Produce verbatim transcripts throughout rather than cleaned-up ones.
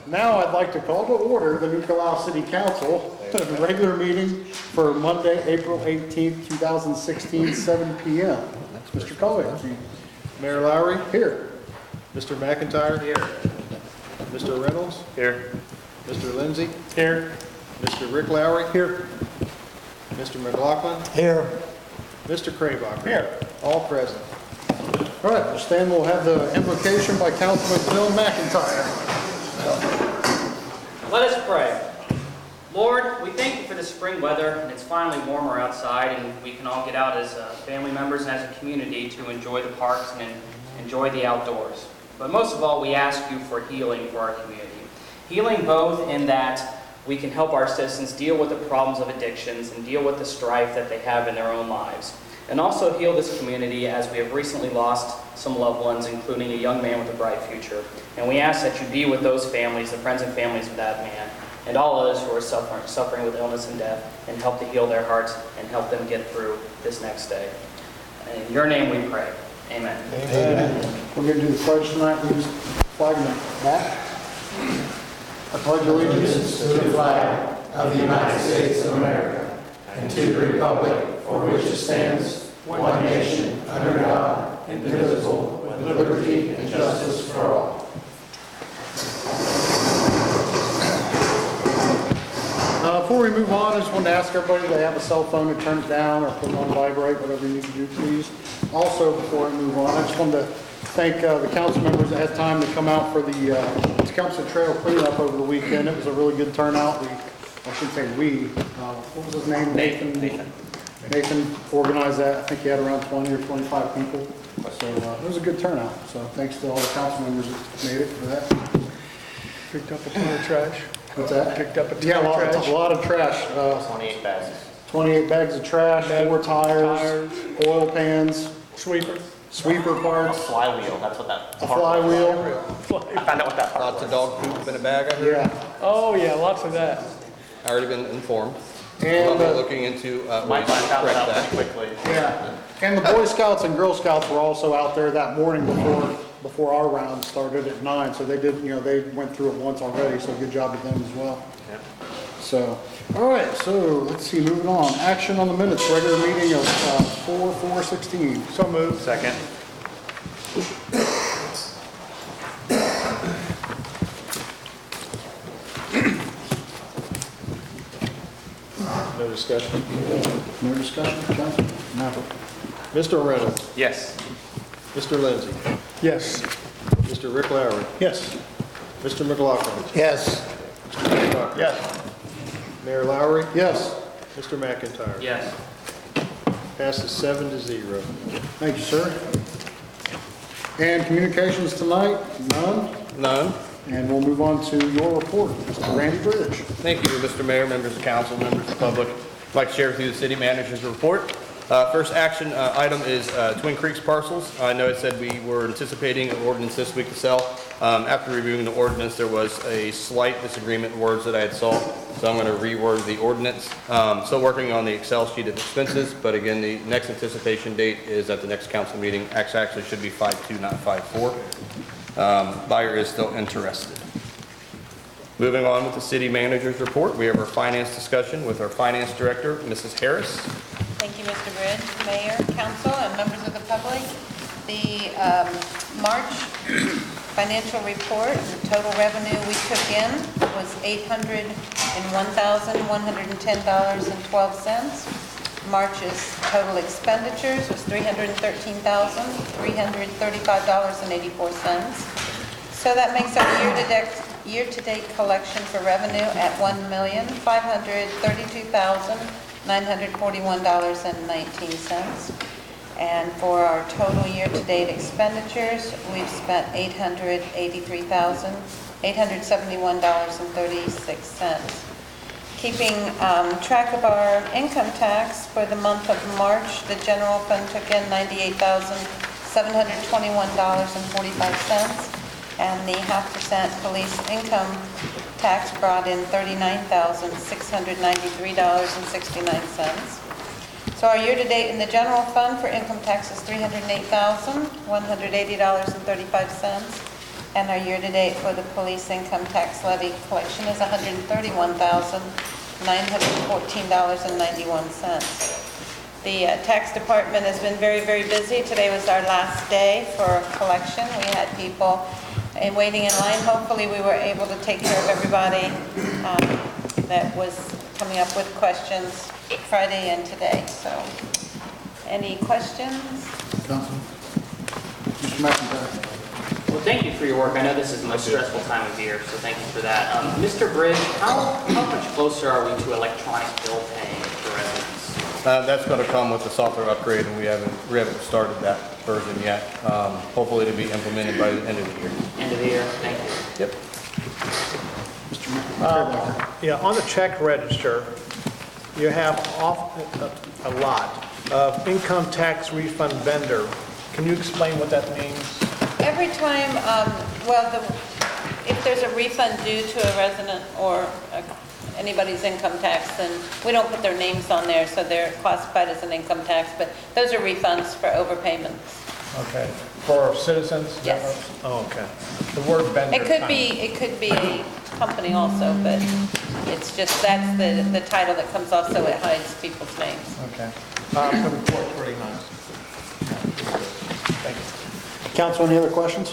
Now I'd like to call to order the New Carlisle City Council regular meeting for Monday, April eighteenth, two thousand sixteen, seven p m Mister Collier. Mayor Lowry. Here. Mister McIntyre. Here. Mister Reynolds. Here. Mister Lindsay. Here. Mister Rick Lowry. Here. Mister McLaughlin. Here. Mister Craybacher. Here. All present. All right, Mister Stan will have the invocation by Councilman Bill McIntyre. Let us pray. Lord, we thank you for the spring weather, and it's finally warmer outside, and we can all get out as uh, family members and as a community to enjoy the parks and enjoy the outdoors. But most of all, we ask you for healing for our community. Healing both in that we can help our citizens deal with the problems of addictions and deal with the strife that they have in their own lives. And also heal this community as we have recently lost some loved ones, including a young man with a bright future. And we ask that you be with those families, the friends and families of that man, and all others who are suffering, suffering with illness and death, and help to heal their hearts and help them get through this next day. In your name we pray. Amen. Amen. We're going to do the pledge tonight. We just flag in the back. I pledge allegiance to the flag of the United States of America and to the republic for which it stands, one nation, under God, indivisible, with liberty and justice for all. Uh, before we move on, I just wanted to ask everybody if they have a cell phone to turn it down or put it on vibrate, whatever you need to do, please. Also, before we move on, I just wanted to thank uh, the council members that had time to come out for the uh, Tecumseh Trail cleanup over the weekend. It was a really good turnout. We, I shouldn't say we, uh, what was his name? Nathan. Nathan. Nathan organized that. I think he had around twenty or twenty-five people. So uh, it was a good turnout. So thanks to all the council members that made it for that. Picked up a ton of trash. What's that? Picked up a ton yeah, of a lot, trash. a lot of trash. Uh, twenty-eight bags. twenty-eight bags of trash, four tires, Tires. oil pans, Sweeper. sweeper parts, Flywheel, that's what that a flywheel. I found out what that part Lots of dog poop in a bag, I heard. Yeah. Oh, yeah, lots of that. I already been informed. And I'm uh, looking into uh, Might ways to find out correct that that. pretty quickly. yeah. And the Boy Scouts and Girl Scouts were also out there that morning before before our round started at nine. So they did, you know, they went through it once already. So good job with them as well. Yeah. So, all right. So let's see. Moving on. Action on the minutes. Regular meeting of uh, four four sixteen. So moved. Second. No discussion. No discussion, Council? No. Mister Reynolds. Yes. Mister Lindsay. Yes. Mister Rick Lowry. Yes. Mister McLaughlin. Yes. Mister Craybacher. Yes. Mayor Lowry. Yes. Mister McIntyre. Yes. Passes seven to zero. Thank you, sir. And communications tonight? None. None. And we'll move on to your report, Mister Randy Bridge. Thank you, Mister Mayor, members of council, members of the public. I'd like to share with you the city manager's report. Uh, first action uh, item is uh, Twin Creeks parcels. I know it said we were anticipating an ordinance this week to sell. Um, after reviewing the ordinance, there was a slight disagreement in words that I had saw, so I'm going to reword the ordinance. Um, still working on the Excel sheet of expenses, but again, the next anticipation date is at the next council meeting. Actually, actually should be five two, not five four. Um, buyer is still interested. Moving on with the city manager's report, we have our finance discussion with our finance director, Missus Harris. Thank you, Mister Bridge, Mayor, Council, and members of the public. The um, March financial report, the total revenue we took in was eight hundred one thousand one hundred ten dollars and twelve cents. March's total expenditures was three hundred thirteen thousand three hundred thirty-five dollars and eighty-four cents. So that makes our year-to-date year-to-date collection for revenue at one million five hundred thirty-two thousand nine hundred forty-one dollars and nineteen cents. And for our total year-to-date expenditures, we've spent eight hundred eighty-three thousand eight hundred seventy-one dollars and thirty-six cents. Keeping um, track of our income tax for the month of March, the general fund took in ninety-eight thousand seven hundred twenty-one dollars and forty-five cents, and the half percent police income tax brought in thirty-nine thousand six hundred ninety-three dollars and sixty-nine cents. So our year-to-date in the general fund for income tax is three hundred eight thousand one hundred eighty dollars and thirty-five cents. And our year-to-date for the police income tax levy collection is one hundred thirty-one thousand nine hundred fourteen dollars and ninety-one cents. The uh, tax department has been very, very busy. Today was our last day for collection. We had people uh, waiting in line. Hopefully, we were able to take care of everybody um, that was coming up with questions Friday and today. So, any questions? Council? Mister McIntyre? Well, thank you for your work. I know this is the most stressful time of year, so thank you for that. Um, Mister Bridge, how, how much closer are we to electronic bill paying for residents? Uh, That's going to come with the software upgrade, and we haven't, we haven't started that version yet. Um, Hopefully to be implemented by the end of the year. End of the year? Thank you. Yep. Mister McIntyre? Yeah, on the check register, you have off, a, a lot of income tax refund vendor. Can you explain what that means? Every time, um, well, the, if there's a refund due to a resident or a, anybody's income tax, then we don't put their names on there, so they're classified as an income tax, but those are refunds for overpayments. Okay, for citizens? Yes. Oh, okay. The word vendor. It could kind be, it could be a company also, but it's just, that's the, the title that comes off, so it hides people's names. of- Okay. Um, the report's pretty nice. Thank you. Council, any other questions?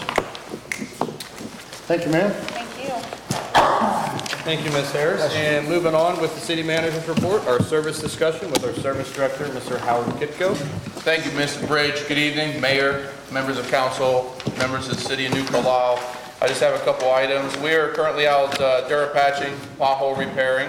Thank you, ma'am. Thank you. Thank you, Miz Harris. And moving on with the city manager's report, our service discussion with our service director, Mister Howard Kitco. Thank you, Mister Bridge. Good evening, Mayor, members of council, members of the city of New Carlisle. I just have a couple items. We are currently out uh, Durapatching, pothole repairing.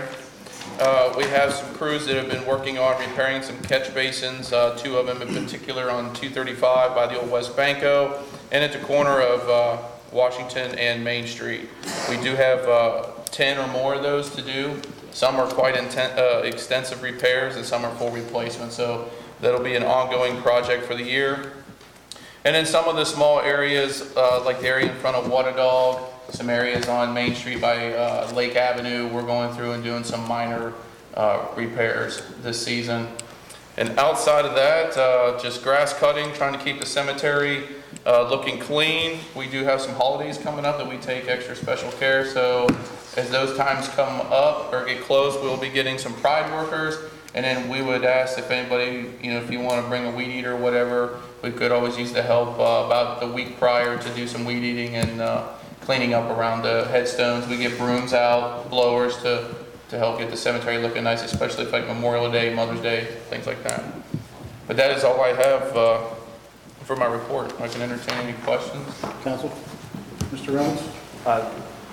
Uh, We have some crews that have been working on repairing some catch basins, uh, two of them in particular on two thirty-five by the old West Banco and at the corner of uh, Washington and Main Street. We do have uh, ten or more of those to do. Some are quite inten- uh, extensive repairs and some are full replacements. So that'll be an ongoing project for the year. And then some of the small areas, uh, like the area in front of Water Dog, some areas on Main Street by uh, Lake Avenue, we're going through and doing some minor uh, repairs this season. And outside of that, uh, just grass cutting, trying to keep the cemetery uh, looking clean. We do have some holidays coming up that we take extra special care. So as those times come up or get close, we'll be getting some pride workers. And then we would ask if anybody, you know, if you want to bring a weed eater or whatever, we could always use the help uh, about the week prior to do some weed eating and uh, cleaning up around the headstones. We get brooms out, blowers to, to help get the cemetery looking nice, especially if like Memorial Day, Mother's Day, things like that. But that is all I have uh, for my report. I can entertain any questions. Council? Mister Reynolds? Uh,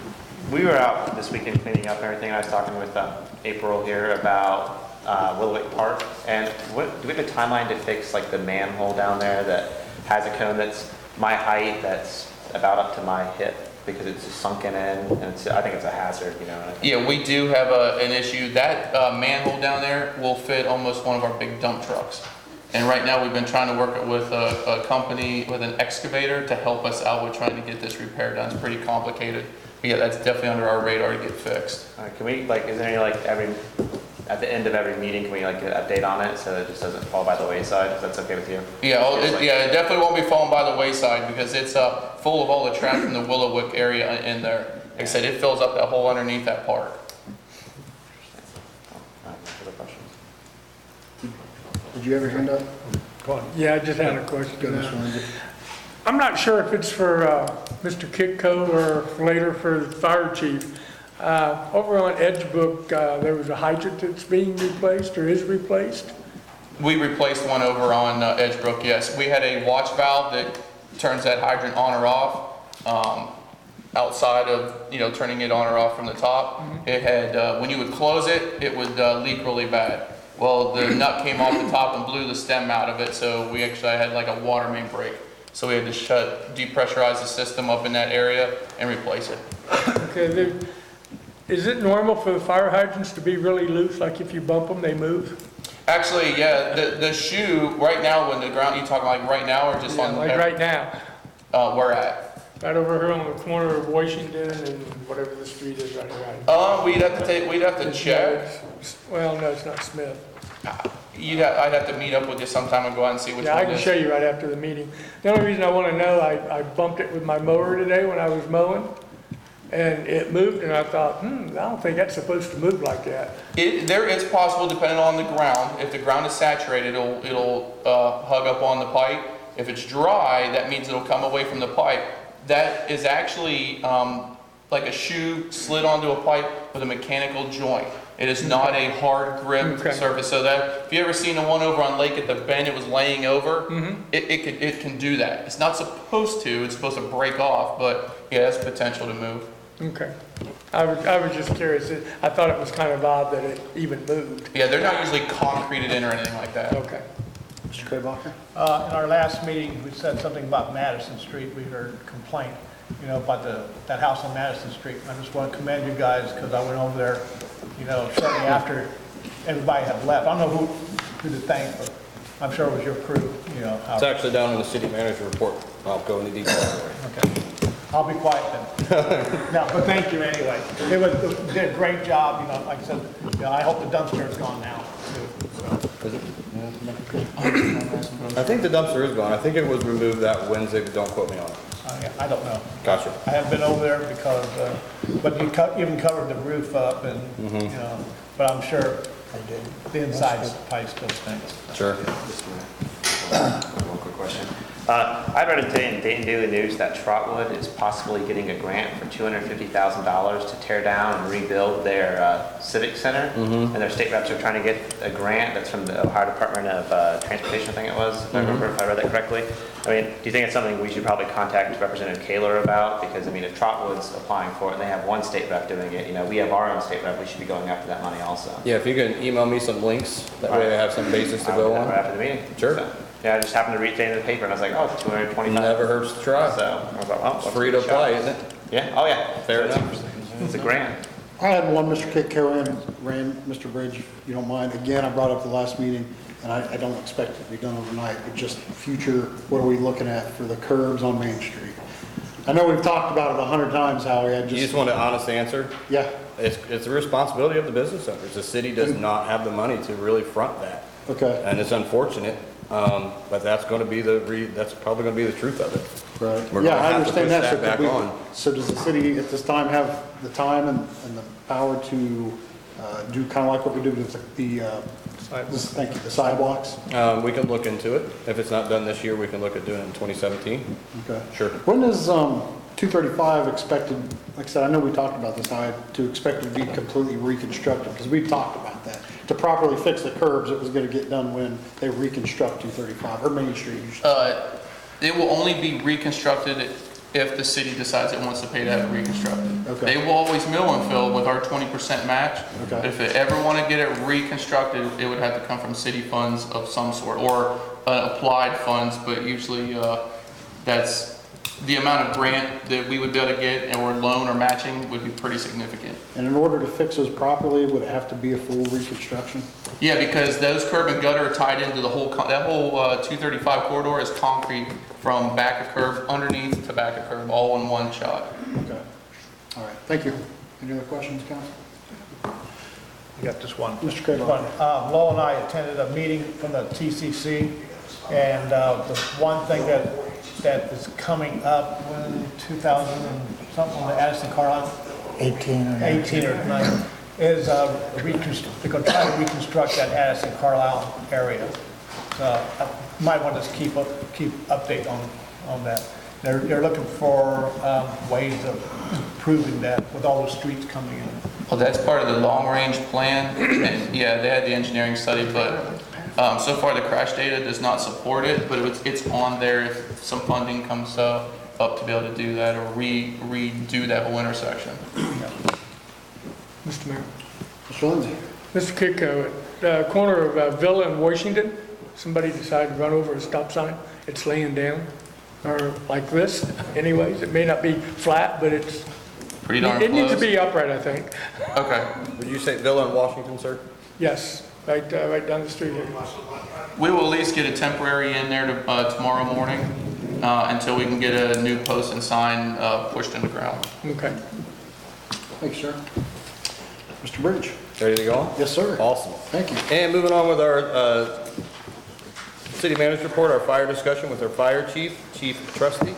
We were out this weekend cleaning up and everything, and I was talking with uh, April here about uh, Willowwick Park, and what, do we have a timeline to fix like the manhole down there that has a cone that's my height, that's about up to my hip, because it's just sunken in, and it's, I think it's a hazard, you know? Yeah, we do have a, an issue. That uh, manhole down there will fit almost one of our big dump trucks. And right now, we've been trying to work with a, a company with an excavator to help us out with trying to get this repair done. It's pretty complicated. But yeah, that's definitely under our radar to get fixed. Uh, can we, like, is there any, like, every, at the end of every meeting, can we, like, get an update on it so that it just doesn't fall by the wayside, if that's okay with you? Yeah, oh, it, yeah, it definitely won't be falling by the wayside because it's uh, full of all the trash from the Willowwick area in there. Like I said, it fills up that hole underneath that park. Uh, Other questions? Did you have your hand up? Go on. Yeah, I just had a question. Go, Mister Reynolds. I'm not sure if it's for uh, Mister Kitco or later for the fire chief. Uh, Over on Edgebrook, uh, there was a hydrant that's being replaced or is replaced. We replaced one over on uh, Edgebrook, yes. We had a watch valve that turns that hydrant on or off. Um, outside of, you know, turning it on or off from the top. It had, uh, when you would close it, it would uh, leak really bad. Well, the nut came off the top and blew the stem out of it, so we actually had like a water main break. So we had to shut, depressurize the system up in that area and replace it. Okay, there- is it normal for the fire hydrants to be really loose, like if you bump them, they move? Actually, yeah, the, the shoe, right now, when the ground, you talking like right now or just Yeah, on? like right now, Uh, where at? right over here on the corner of Washington and whatever the street is right around. Uh, we'd have to take, we'd have to check. Well, no, it's not Smith. You'd have, I'd have to meet up with you sometime and go out and see which Yeah, I one can it is. show you right after the meeting. The only reason I want to know, I, I bumped it with my mower today when I was mowing, and it moved, and I thought, hmm, I don't think that's supposed to move like that. It, there, it's possible depending on the ground. If the ground is saturated, it'll, it'll, uh, hug up on the pipe. If it's dry, that means it'll come away from the pipe. That is actually, um, like a shoe slid onto a pipe with a mechanical joint. It is not a hard grip Okay. surface, so that, if you ever seen the one over on Lake at the Bend, it was laying over, Mm-hmm. it, it can, it can do that. It's not supposed to, it's supposed to break off, but yeah, it's potential to move. Okay. I was, I was just curious. It- I thought it was kind of odd that it even moved. Yeah, they're not usually concreted in or anything like that. Okay. Mister Kraybacher? Uh, in our last meeting, we said something about Madison Street. We heard a complaint, you know, about the, that house on Madison Street. I just want to commend you guys because I went over there, you know, shortly after everybody had left. I don't know who, who to thank, but I'm sure it was your crew, you know. how- It's actually down in the city manager report. I'll go into detail. Okay. I'll be quiet then. No, but thank you anyway. It was, it did a great job, you know, like I said, you know, I hope the dumpster is gone now, too, so. Is it? I think the dumpster is gone. I think it was removed that Wednesday, but don't quote me on it. I I don't know. Gotcha. I haven't been over there because, uh, but you cut, even covered the roof up and, Mm-hmm. you know, but I'm sure the inside probably still stinks. Sure. One quick question. Uh, I read today in Dayton Daily News that Trotwood is possibly getting a grant for two hundred fifty thousand dollars to tear down and rebuild their uh, civic center. And their state reps are trying to get a grant that's from the Ohio Department of uh, Transportation, I think it was, if I remember, if I read that correctly. I mean, do you think it's something we should probably contact Representative Kaler about? Because, I mean, if Trotwood's applying for it and they have one state rep doing it, you know, we have our own state rep, we should be going after that money also. Yeah, if you can email me some links, that way I have some basis to I'll do go that on. right after the meeting. Sure. So, yeah, I just happened to read it in the paper and I was like, oh, two hundred twenty-five. Never hurts to try. So I was like, well, It's let's free give to it a shot. apply, isn't it? Yeah, oh yeah. Fair So enough. it's- It's a grant. I had one, Mister Kitco in, ran, Mister Bridge, if you don't mind. Again, I brought up the last meeting, and I, I don't expect it to be done overnight, but just future, what are we looking at for the curbs on Main Street? I know we've talked about it a hundred times, Howie, I You just just, want an honest answer? yeah, It's, it's the responsibility of the business owners. The city does not have the money to really front that. okay, And it's unfortunate, um, but that's gonna be the re, that's probably gonna be the truth of it. right. We're Yeah, gonna I have to understand push that. So that could back we- on. So does the city at this time have the time and, and the power to, uh, do kind of like what we did with the, uh, this- thank you, the sidewalks? Um, we can look into it. If it's not done this year, we can look at doing it in twenty seventeen. Okay. Sure. When is, um, two thirty-five expected, like I said, I know we talked about this, how to expect it to be completely reconstructed, because we talked about that. To properly fix the curbs, it was gonna get done when they reconstruct two thirty-five, or Main Street. you should- Uh, It will only be reconstructed if the city decides it wants to pay to have it reconstructed. Okay. They will always mill and fill with our twenty percent match. Okay. If they ever want to get it reconstructed, it would have to come from city funds of some sort, or uh, applied funds, but usually uh, that's, the amount of grant that we would be able to get, or loan or matching, would be pretty significant. And in order to fix those properly, would it have to be a full reconstruction? Yeah, because those curb and gutter are tied into the whole, con- that whole uh, two thirty-five corridor is concrete from back of curb, underneath to back of curb, all in one shot. Okay. All right, thank you. Any other questions, council? I got this one. Mister This one. Kramer? Uh, Lowell and I attended a meeting from the T C C, and uh, the one thing that, that is coming up when two thousand and something, on the Addison Carlisle? eighteen or eighteen or nineteen, is uh, reconstruct, they're gonna try to reconstruct that Addison Carlisle area. So I might want to just keep up, keep update on, on that. They're, they're looking for um, ways of improving that with all the streets coming in. Well, that's part of the long-range plan. And, yeah, they had the engineering study, but um, so far the crash data does not support it, but it's, it's on there if some funding comes uh, up to be able to do that, or re redo that whole intersection. Mister Mayor. Mister Lindsay? Mister Kitco, at the corner of uh, Villa and Washington, somebody decided to run over a stop sign. It's laying down, or like this anyways. It may not be flat, but it's, Pretty darn it needs to close. be upright, I think. Okay. Would you say Villa in Washington, sir? Yes, right, uh, right down the street here. We will at least get a temporary in there to, uh, tomorrow morning uh, until we can get a new post and sign uh, pushed in the ground. Okay. Thanks, sir. Mister Bridge? Ready to go? Yes, sir. Awesome. Thank you. And moving on with our uh, city manager report, our fire discussion with our fire chief, Chief Trusty.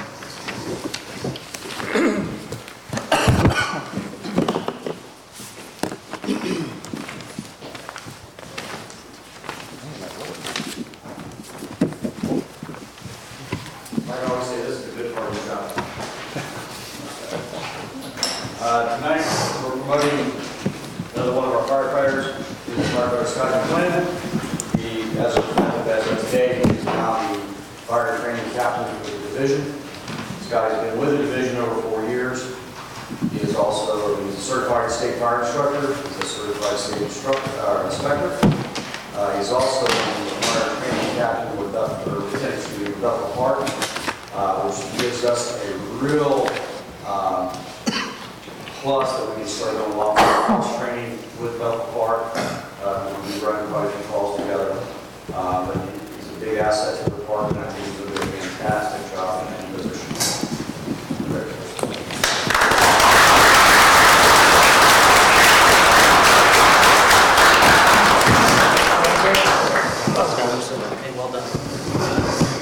I always say this is a good part of the job. Uh, Tonight, we're promoting another one of our firefighters, he's firefighter Scott McLennan. He, as of, as of today, he is now the fire training captain for the division. Scott has been with the division over four years. He is also he's a certified state fire instructor, he's a certified state instructor, uh, inspector. Uh, he's also the fire training captain with Duff, or lieutenant, excuse me, with Duffel Park, uh, which gives us a real um, plus that we can start doing a lot more cross training with Duffel Park. Uh, we'll be running quite a few calls together. Uh, but he's a big asset to the department. I think he's doing a fantastic job in that position. Okay, well done.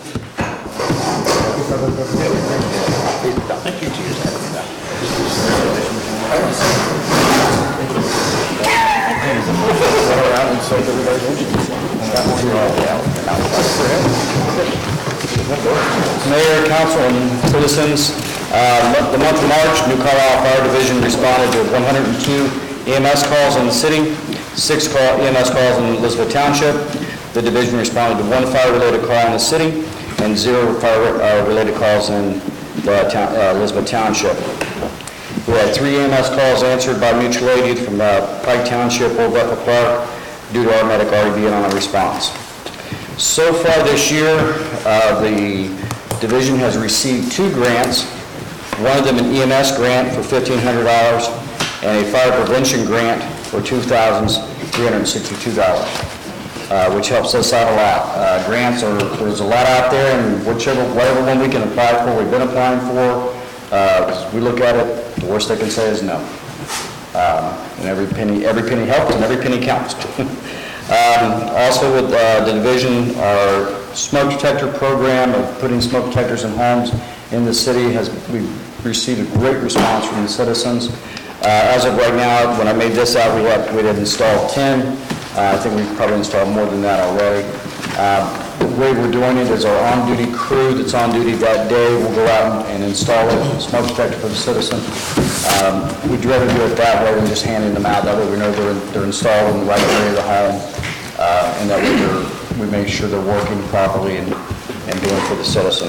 Mayor, council, and citizens, uh, the month of March, New Carlisle Fire Division responded to one hundred two E M S calls in the city, six call- E M S calls in Elizabeth Township. The division responded to one fire-related call in the city and zero fire-related calls in the town- uh, Elizabeth Township. We had three E M S calls answered by mutual aid from uh, Pike Township, Old Bethel Park, due to automatic already being on a response. So far this year, uh, the division has received two grants, one of them an E M S grant for fifteen hundred dollars and a fire prevention grant for two thousand three hundred sixty-two dollars, uh, which helps us out a lot. Uh, grants are, there's a lot out there, and whichever, whatever one we can apply for, we've been applying for. Uh, we look at it, the worst they can say is no. Um, and every penny, every penny helps and every penny counts. Um, also with uh, the division, our smoke detector program of putting smoke detectors in homes in the city has, we've received a great response from the citizens. Uh, as of right now, when I made this out, we have, we had installed ten. Uh, I think we've probably installed more than that already. Um, the way we're doing it is our on-duty crew that's on duty that day will go out and install a smoke detector for the citizen. Um, we'd rather do it that way than just handing them out. That way we know they're, they're installed in the right area of the home, uh, and that way they're, we make sure they're working properly and, and doing for the citizen.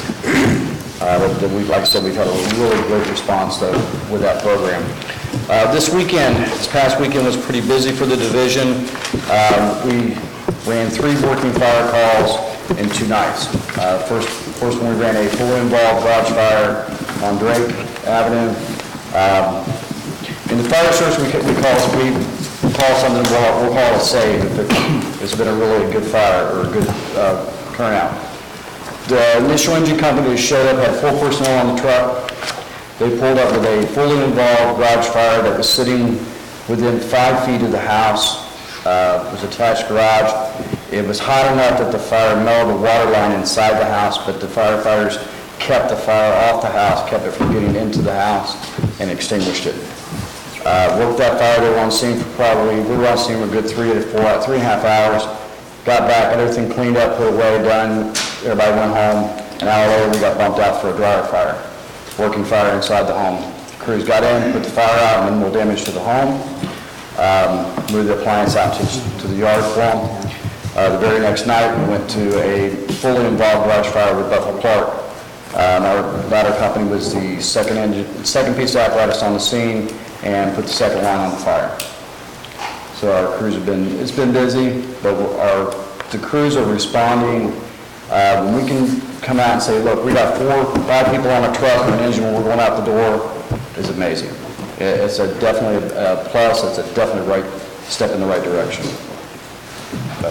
Uh, but we, like I said, we've had a really great response though with that program. Uh, this weekend, this past weekend was pretty busy for the division. Um, we ran three working fire calls in two nights. Uh, first, first one we ran a fully involved garage fire on Drake Avenue. Um, in the fire service, we, we call we call something we'll, we'll call a save if it, it's been a really good fire or a good uh, turnout. The initial engine company showed up, had full personnel on the truck. They pulled up with a fully involved garage fire that was sitting within five feet of the house. Uh, it was attached garage. It was hot enough that the fire mellowed the water line inside the house, but the firefighters kept the fire off the house, kept it from getting into the house, and extinguished it. Uh, worked that fire. They were on scene for probably, we were on scene for a good three to four, three and a half hours. Got back, got everything cleaned up, put away, done. Everybody went home. An hour later, we got bumped out for a dryer fire. Working fire inside the home. Crews got in, put the fire out, minimal damage to the home. Um, moved the appliance out to, to the yard for them. Uh, the very next night, we went to a fully involved garage fire with Bethel Park. Um, our ladder company was the second engine, second piece of apparatus on the scene and put the second line on the fire. So our crews have been, it's been busy, but our, the crews are responding. Uh, when we can come out and say, look, we got four, five people on a truck and an engine when we're going out the door, is amazing. It, it's a definitely a plus, it's a definitely right step in the right direction. But.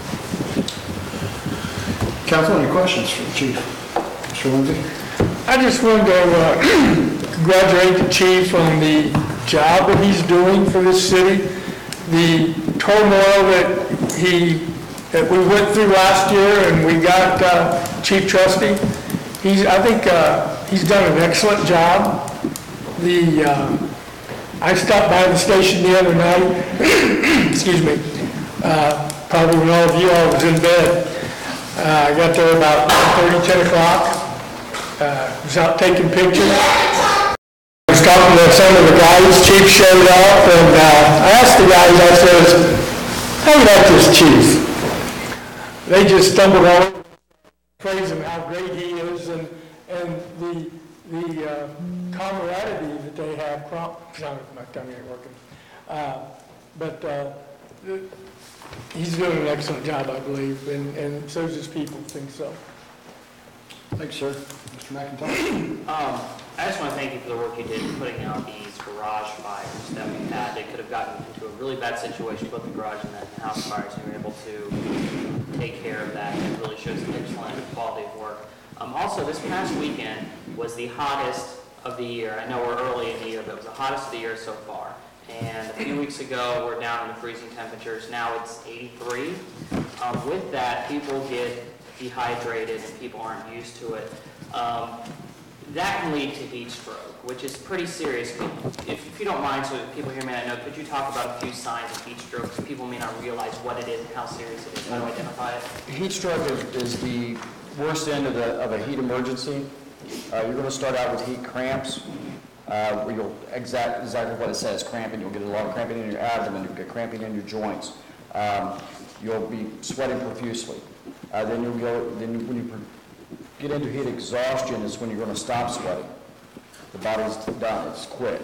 Council, any questions for the chief? Mister Lindsay? I just wanted to uh, congratulate the chief on the job that he's doing for this city. The turmoil that he, that we went through last year and we got uh, Chief Trustee, he's, I think uh, he's done an excellent job. The, uh, I stopped by the station the other night, excuse me, uh, probably when all of you all was in bed. Uh, I got there about nine thirty, ten o'clock. Uh, was out taking pictures. I was talking to some of the guys. Chief showed up, and uh, I asked the guys, I says, how you like this chief? They just stumbled all over, praising how great he is, and, and the, the uh, camaraderie that they have. Sorry, my tongue ain't working. Uh, but uh, the, he's doing an excellent job, I believe, and, and so does his people think so. Thanks, sir. Mister McIntyre? Um, I just want to thank you for the work you did in putting out these garage fires that we had. They could have gotten into a really bad situation, both the garage and the house fires, and you were able to take care of that. It really shows excellent quality of work. Um, also, this past weekend was the hottest of the year. I know we're early in the year, but it was the hottest of the year so far. And a few weeks ago, we're down in the freezing temperatures. Now it's eighty-three. Um, with that, people get dehydrated and people aren't used to it. Um, that can lead to heat stroke, which is pretty serious. If, if you don't mind, so that people here may not know, could you talk about a few signs of heat stroke so people may not realize what it is and how serious it is, how to identify it? Heat stroke is, is the worst end of, the, of a heat emergency. Uh, you're going to start out with heat cramps, uh, where you'll exact, exactly what it says, cramping. You'll get a lot of cramping in your abdomen. You'll get cramping in your joints. Um, you'll be sweating profusely. Uh, then you'll go. Then when you get into heat exhaustion, is when you're going to stop sweating. The body's done. It's quit.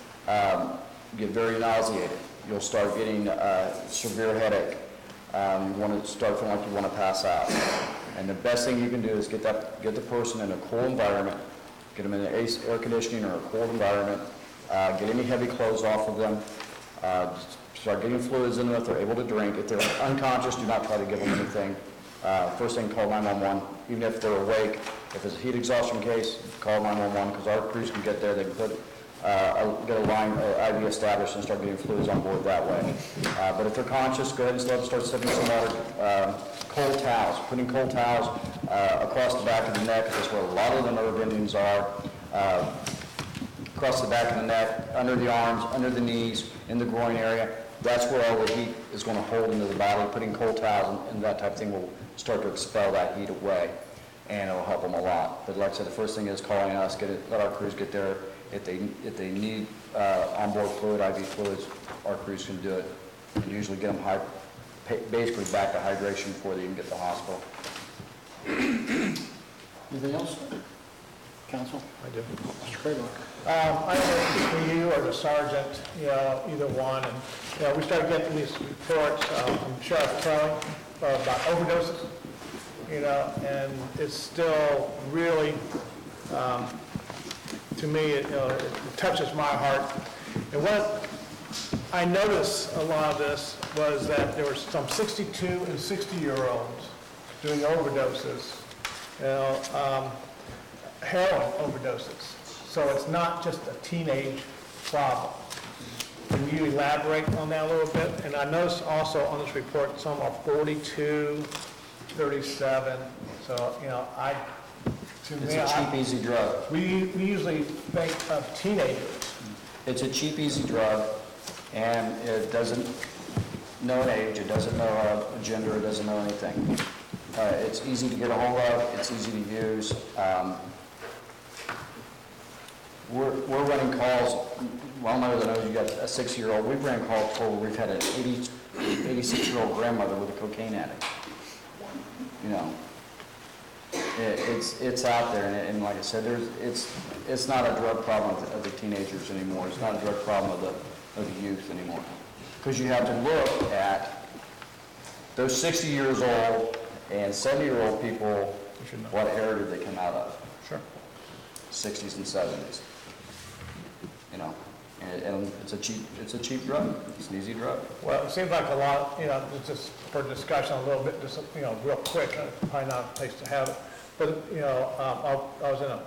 Um, you get very nauseated. You'll start getting a severe headache. Um, you want to start feeling like you want to pass out. And the best thing you can do is get that get the person in a cool environment. Get them in an air conditioning or a cool environment. Uh, get any heavy clothes off of them. Uh, start getting fluids in them if they're able to drink. If they're unconscious, do not try to give them anything. Uh, first thing, call nine one one. Even if they're awake, if it's a heat exhaustion case, call nine one one because our crews can get there. They can put uh, a, get a line uh, I V established and start getting fluids on board that way. Uh, but if they're conscious, go ahead and let them start sipping some water. Uh, cold towels, putting cold towels uh, across the back of the neck. That's where a lot of the nerve endings are. Uh, across the back of the neck, under the arms, under the knees, in the groin area. That's where all the heat is going to hold into the body. Putting cold towels and, and that type of thing will start to expel that heat away, and it'll help them a lot. But like I said, the first thing is calling us, get it, let our crews get there. If they if they need uh, onboard fluid, I V fluids, our crews can do it, and usually get them high, basically back to hydration before they even get to the hospital. Anything else? Council? I do. Mister Craylock? Um, I don't know if for you or the sergeant, you know, either one, and, you know, we started getting these reports um, from Sheriff Kelly uh, about overdoses, you know, and it's still really, um, to me, it, you know, it touches my heart. And what I noticed a lot of this was that there were some sixty-two and sixty-year-olds doing overdoses, you know, um, heroin overdoses. So it's not just a teenage problem. Can you elaborate on that a little bit? And I noticed also on this report, some are forty-two, thirty-seven. So, you know, I, to It's me, a cheap, I, easy drug. we, we usually think of teenagers. It's a cheap, easy drug, and it doesn't know an age, it doesn't know a gender, it doesn't know anything. Uh, it's easy to get a hold of, it's easy to use. Um, we're, we're running calls, well, I know that you got a six-year-old, we've ran calls before where we've had an eighty, eighty-six-year-old grandmother with a cocaine addict. You know, it, it's it's out there, and, and like I said, there's it's it's not a drug problem of the, of the teenagers anymore. It's not a drug problem of the of the youth anymore, because you have to look at those sixty years old and seventy year old people. What era did they come out of? Sure. sixties and seventies. You know, and, and it's a cheap it's a cheap drug. It's an easy drug. Well, it seems like a lot, you know, just for discussion a little bit, just, you know, real quick, uh, probably not a place to have it. But, you know, um, I, I was in a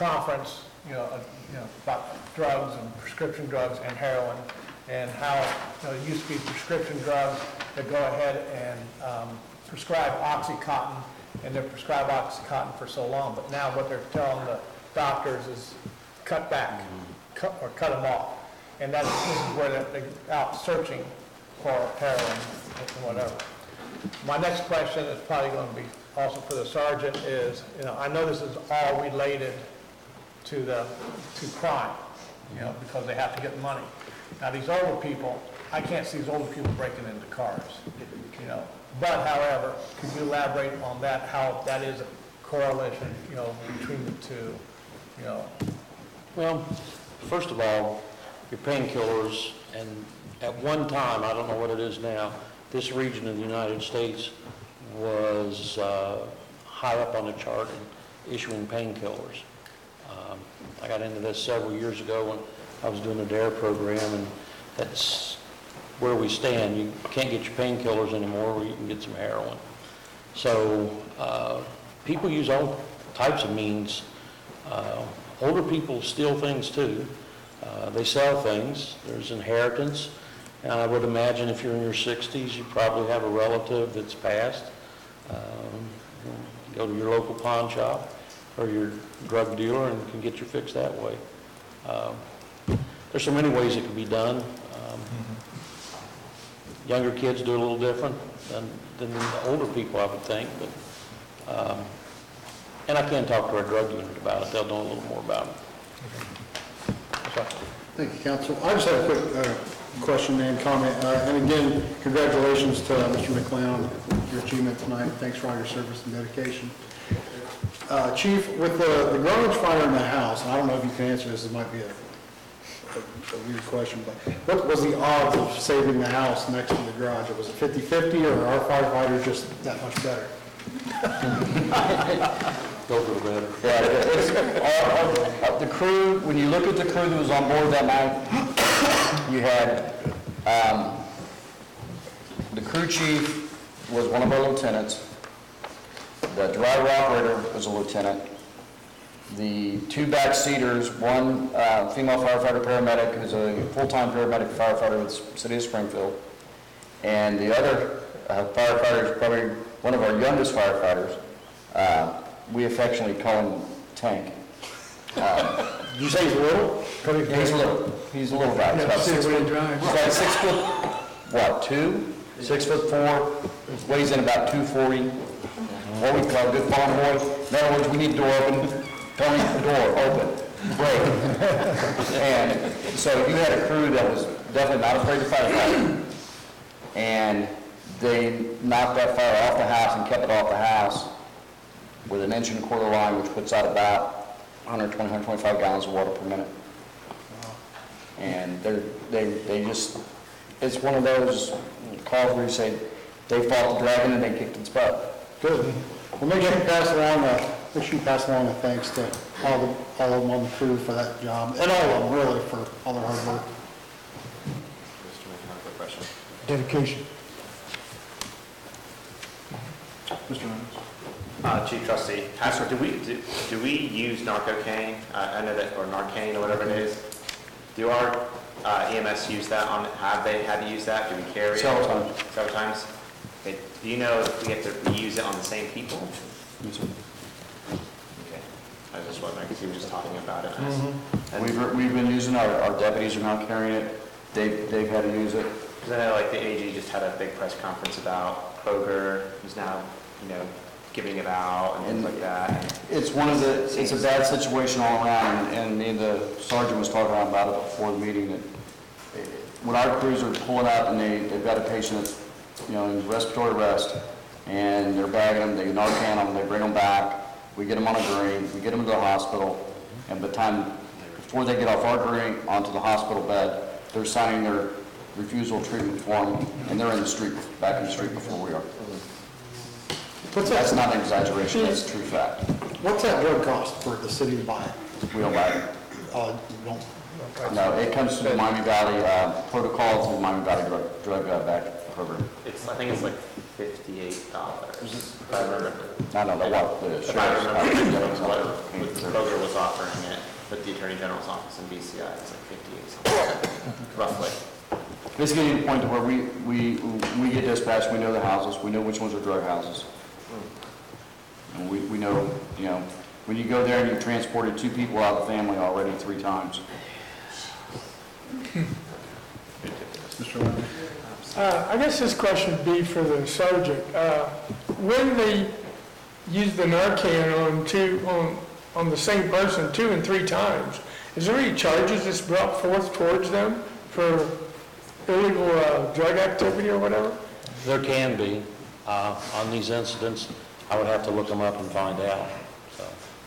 conference, you know, uh, you know, about drugs and prescription drugs and heroin, and how, you know, it used to be prescription drugs that go ahead and um, prescribe OxyContin, and they prescribe OxyContin for so long, but now what they're telling the doctors is cut back, cut, or cut them off. And that's, this is where they're they're out searching for heroin and whatever. My next question is probably going to be also for the sergeant is, you know, I know this is all related to the, to crime, you know, because they have to get money. Now, these older people, I can't see these older people breaking into cars, you know. But however, could you elaborate on that, how that is a correlation, you know, between the two, you know? Well, first of all, your painkillers, and at one time, I don't know what it is now, this region of the United States was uh, high up on the chart in issuing painkillers. Um, I got into this several years ago when I was doing the DARE program, and that's where we stand. You can't get your painkillers anymore, where you can get some heroin. So uh, people use all types of means. Uh, older people steal things too. Uh, they sell things. There's inheritance. And I would imagine if you're in your sixties, you probably have a relative that's passed. Um, go to your local pawn shop or your drug dealer and can get your fix that way. Um, there's so many ways it can be done. Um, younger kids do it a little different than, than the older people, I would think. But um, and I can talk to our drug unit about it. They'll know a little more about it. Thank you, Council. I just have a quick uh, question and comment. Uh, and again, congratulations to uh, Mister McClown, your achievement tonight. Thanks for all your service and dedication. Uh, Chief, with the, the garage fire in the house, and I don't know if you can answer this, it might be a, a, a weird question, but what was the odds of saving the house next to the garage? Was it fifty fifty, or are our firefighters just that much better? Go for the better. Yeah, it's, our, our, the crew, when you look at the crew that was on board that night, you had, um, the crew chief was one of our lieutenants. The driver operator was a lieutenant. The two back seaters, one uh, female firefighter paramedic who's a full-time paramedic firefighter with the city of Springfield. And the other uh, firefighter is probably one of our youngest firefighters. Uh, we affectionately call him Tank. Uh, Did you say he's little? yeah, he's little. He's a little guy. He's about six foot, he's about six foot, what, two? Six foot four, weighs in about two forty. What we call a good farm boy. In other words, we need the door open. Tony, the door open. Break. And so you had a crew that was definitely not afraid to fight fire. And they knocked that fire off the house and kept it off the house with an inch and a quarter line, which puts out about one hundred twenty, one hundred twenty-five gallons of water per minute. And they're, they they just, it's one of those calls where you say, they fought the dragon and they kicked its butt. Good. Well, make sure you pass along a, make sure you pass along a thanks to all the, all of them on the crew for that job, and all of them really for all their hard work. Dedication. Mister Reynolds. Uh, Chief Trustee, Pastor, do we, do, do we use Narcocaine? Uh, I know that, or Narcane, or whatever it is. Do our uh, E M S use that on, have they had to use that? Do we carry it? Several times. Several times? Okay. Do you know if we have to use it on the same people? Yes, sir. Okay. I was just wondering, because he was just talking about it. Mm-hmm. We've, we've been using, our, our deputies are now carrying it. They've, they've had to use it. Because I know like the A G just had a big press conference about Kroger, who's now, you know, giving it out and things like that. It's one of the, it's a bad situation all around, and and me and the sergeant was talking about it before the meeting, that when our crews are pulling out and they, they've got a patient that's, you know, in respiratory arrest, and they're bagging them, they Narcan them, they bring them back, we get them on a gurney, we get them to the hospital, and by the time, before they get off our gurney onto the hospital bed, they're signing their refusal treatment form, and they're in the street, back in the street before we are. What's that? That's not an exaggeration, that's a true fact. What's that drug cost for the city to buy it? We don't buy it. Uh, you don't. No, it comes to the Miami Valley, uh, protocol to the Miami Valley Drug, drug uh, back program? It's, I think it's like fifty-eight dollars. If I remember. I don't know what the If I remember sheriff's- what what Kroger was offering it, but the Attorney General's office in B C I is like fifty-eight something, roughly. It's getting to the point to where we, we, we get dispatched, we know the houses, we know which ones are drug houses. And we, we know, you know, when you go there and you've transported two people out of the family already three times. Uh, I guess this question would be for the sergeant. Uh, When they use the Narcan on two, on, on the same person two and three times, is there any charges that's brought forth towards them for illegal uh, drug activity or whatever? There can be, uh, on these incidents. I would have to look them up and find out, so.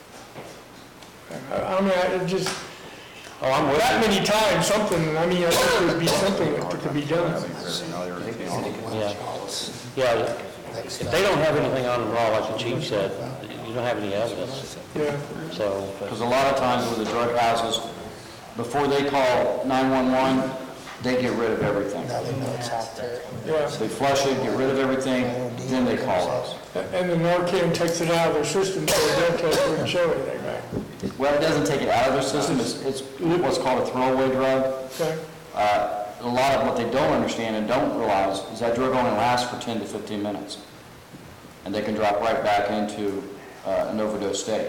I I mean, I- it just, Oh, I'm with that you. many times, something, I mean, I think there would be something that could be done. Yeah, yeah. If they don't have anything on them raw, like the chief said, you don't have any evidence, Yeah. so. Because a lot of times with the drug houses, before they call nine one one, they get rid of everything. Yeah. They flush it, get rid of everything, then they call us. And the Narcan takes it out of their system, so the drug test wouldn't show anything, right? Well, it doesn't take it out of their system, it's, it's what's called a throwaway drug. Okay. Uh, a lot of what they don't understand and don't realize is that drug only lasts for ten to fifteen minutes. And they can drop right back into uh, an overdose state.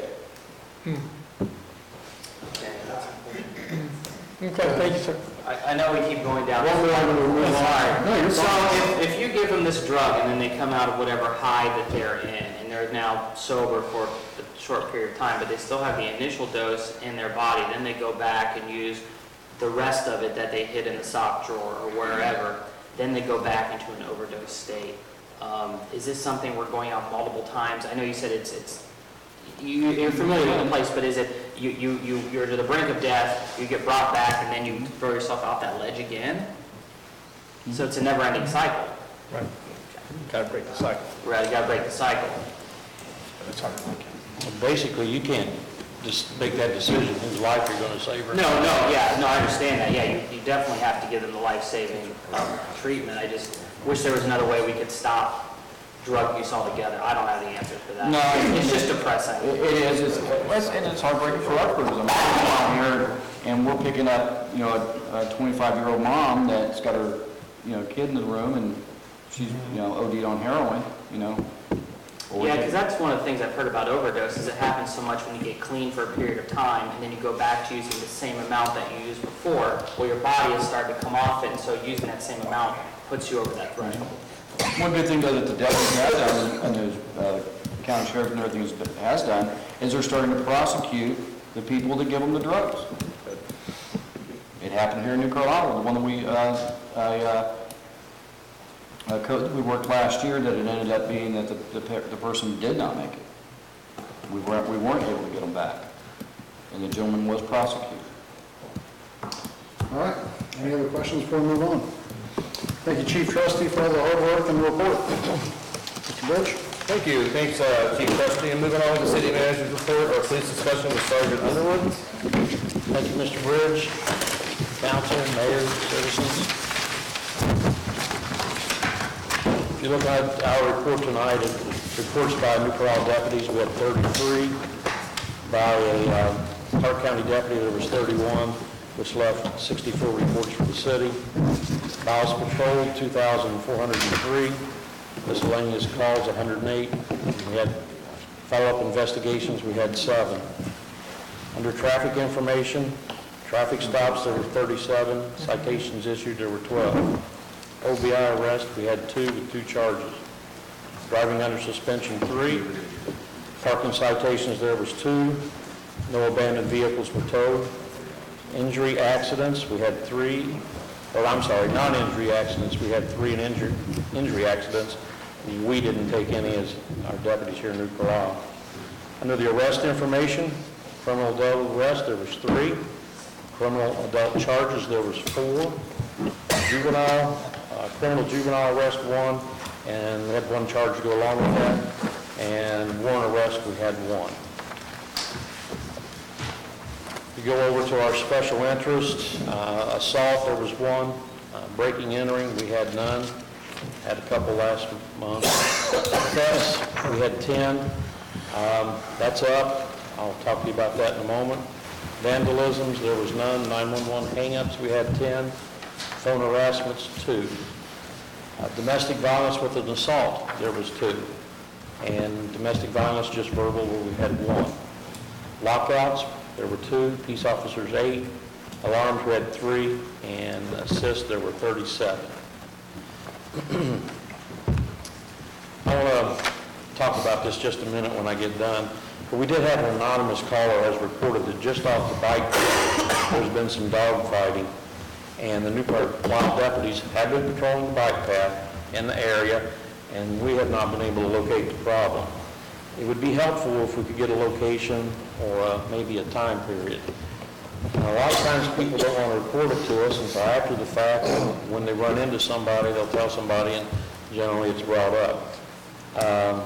Okay, thank you, sir. I, I know we keep going down. One more, and we'll move on. No, you're So fine. if, if you give them this drug and then they come out of whatever high that they're in, and they're now sober for a short period of time, but they still have the initial dose in their body, then they go back and use the rest of it that they hid in the sock drawer or wherever, then they go back into an overdose state. Um, is this something we're going out multiple times? I know you said it's, it's, you, you're familiar with the place, but is it, you, you, you, you're to the brink of death, you get brought back, and then you throw yourself off that ledge again? So it's a never-ending cycle. Right. Gotta break the cycle. Right, you gotta break the cycle. It's hard to look at. Basically, you can't just make that decision whose life you're gonna save or No, not. no, yeah, no, I understand that, yeah, you, you definitely have to give them the life-saving, um, treatment. I just wish there was another way we could stop drug use altogether. I don't have the answer for that. No, It's just depressing. It it is, it's, it's- and it's heartbreaking for our crews. I mean, we're down here and we're picking up, you know, a twenty-five-year-old mom that's got her, you know, kid in the room and she's, you know, O D'd on heroin, you know. Yeah, because that's one of the things I've heard about overdoses. It happens so much when you get clean for a period of time, and then you go back to using the same amount that you used before, well, your body has started to come off it, and so using that same amount puts you over that threshold. One good thing though that the deputy has done, and the uh, county sheriff and everything has- has done, is they're starting to prosecute the people that give them the drugs. It happened here in New Carlisle, the one that we, uh, I, uh, uh, co- we worked last year, that it ended up being that the, the pe- the person did not make it. We weren't, we weren't able to get them back, and the gentleman was prosecuted. All right, any other questions before we move on? Thank you, Chief Trustee, for all the hard work and report. Mister Birch? Thank you. Thanks, uh, Chief Trustee. And moving on to the city manager's report, our police discussion with Sergeant Underwood. Thank you, Mister Bridge, council, mayor, citizens. If you look at our report tonight, it reports by New Carlisle deputies, we had thirty-three. By a um, Clark County deputy, there was thirty-one, which left sixty-four reports for the city. Miles patrolled, two thousand four hundred three. Miscellaneous calls, one hundred eight. We had follow-up investigations, we had seven. Under traffic information, traffic stops, there were thirty-seven. Citations issued, there were twelve. O B I arrest, we had two with two charges. Driving under suspension, three. Parking citations, there was two. No abandoned vehicles were towed. Injury accidents, we had three. Or I'm sorry, non-injury accidents, we had three, and injury, injury accidents. We didn't take any as our deputies here in New Carlisle. Under the arrest information, criminal adult arrest, there was three. Criminal adult charges, there was four. Juvenile, uh, criminal juvenile arrest, one, and we had one charge to go along with that. And warrant arrest, we had one. We go over to our special interest, uh, assault, there was one. Uh, breaking, entering, we had none. had a couple last month. Thefts, we had ten. Um, That's up. I'll talk to you about that in a moment. Vandalisms, there was none. nine one one hangups, we had ten. Phone harassments, two. Uh, Domestic violence with an assault, there was two. And domestic violence, just verbal, where we had one. Lockouts, there were two. Peace officers, eight. Alarms, we had three. And assists, there were thirty-seven. I want to talk about this just a minute when I get done. But we did have an anonymous caller as reported that just off the bike path, there's been some dog fighting. And the Newport Law deputies have been patrolling the bike path in the area, and we have not been able to locate the problem. It would be helpful if we could get a location or uh, maybe a time period. Now, a lot of times people don't want to report it to us until after the fact. When they run into somebody, they'll tell somebody, and generally it's brought up. Um,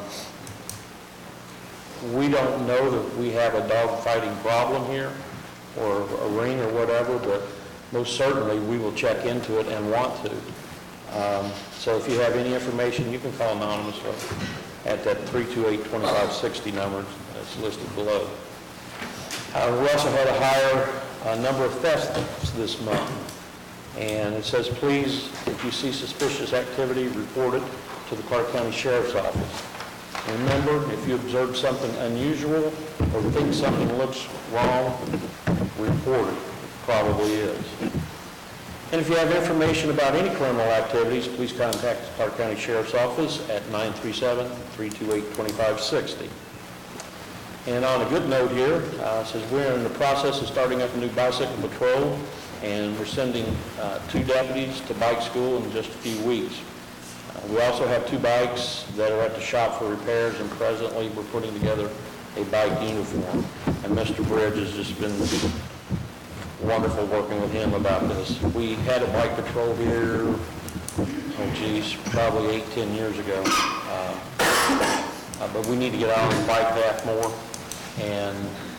we don't know that we have a dog fighting problem here or a ring or whatever, but most certainly we will check into it and want to. Um, so if you have any information, you can call anonymously at that three two eight, two five six zero number that's listed below. Uh, we also had a higher uh, number of thefts this month. And it says, please, if you see suspicious activity, report it to the Clark County Sheriff's Office. Remember, if you observe something unusual or think something looks wrong, report it. It probably is. And if you have information about any criminal activities, please contact the Clark County Sheriff's Office at nine three seven, three two eight, two five six zero. And on a good note here, uh, it says we're in the process of starting up a new bicycle patrol, and we're sending uh, two deputies to bike school in just a few weeks. Uh, we also have two bikes that are at the shop for repairs, and presently we're putting together a bike uniform. And Mister Bridge has just been wonderful working with him about this. We had a bike patrol here, oh geez, probably eight, ten years ago. Uh, uh, but we need to get out on the bike path more. And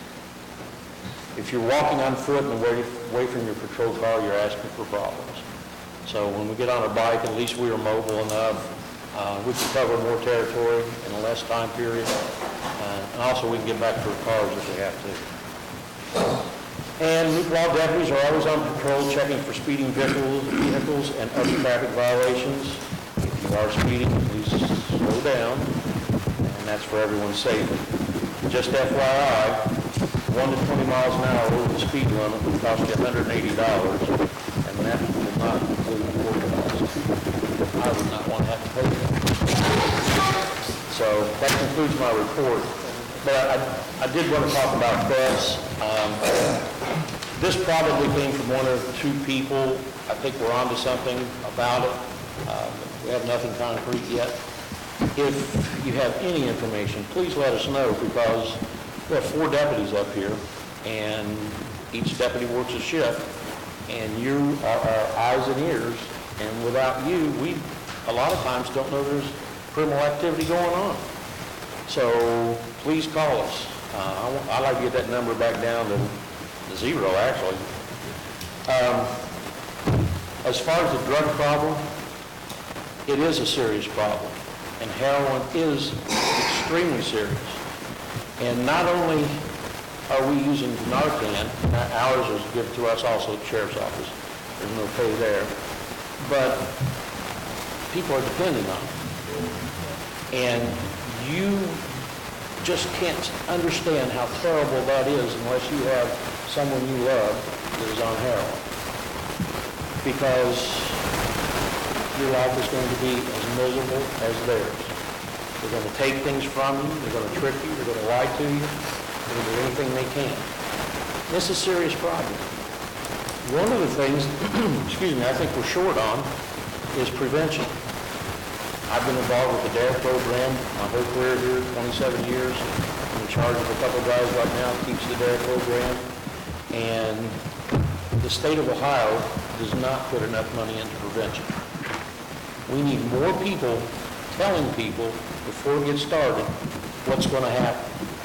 if you're walking on foot and away, away from your patrol car, you're asking for problems. So when we get on a bike, at least we are mobile enough. Uh, we can cover more territory in a less time period. Uh, and also we can get back to our cars if we have to. And Newport Law deputies are always on patrol checking for speeding vehicles, vehicles and other traffic violations. If you are speeding, please slow down, and that's for everyone's safety. Just F Y I, one to twenty miles an hour over the speed limit will cost you one hundred eighty dollars, and that will not include court costs. I would not want to have to pay that. So that concludes my report. But I, I did want to talk about thefts. Um, this probably came from one or two people. I think we're onto something about it. Uh, we have nothing concrete yet. If you have any information, please let us know, because we have four deputies up here, and each deputy works a shift, and you are our eyes and ears, and without you, we a lot of times don't know there's criminal activity going on. So please call us. Uh, I, I'd like to get that number back down to zero, actually. Um, as far as the drug problem, it is a serious problem, and heroin is extremely serious. And not only are we using Narcan, ours is given to us also at the Sheriff's Office. There's no pay there. But people are depending on it. And you just can't understand how terrible that is unless you have someone you love that is on heroin. Because your life is going to be as miserable as theirs. They're going to take things from you, they're going to trick you, they're going to lie to you, they're going to do anything they can. This is a serious problem. One of the things, excuse me, I think we're short on is prevention. I've been involved with the D A R E program my whole career here, twenty-seven years. I'm in charge of a couple of guys right now that teach the D A R E program. And the state of Ohio does not put enough money into prevention. We need more people telling people before we get started what's going to happen.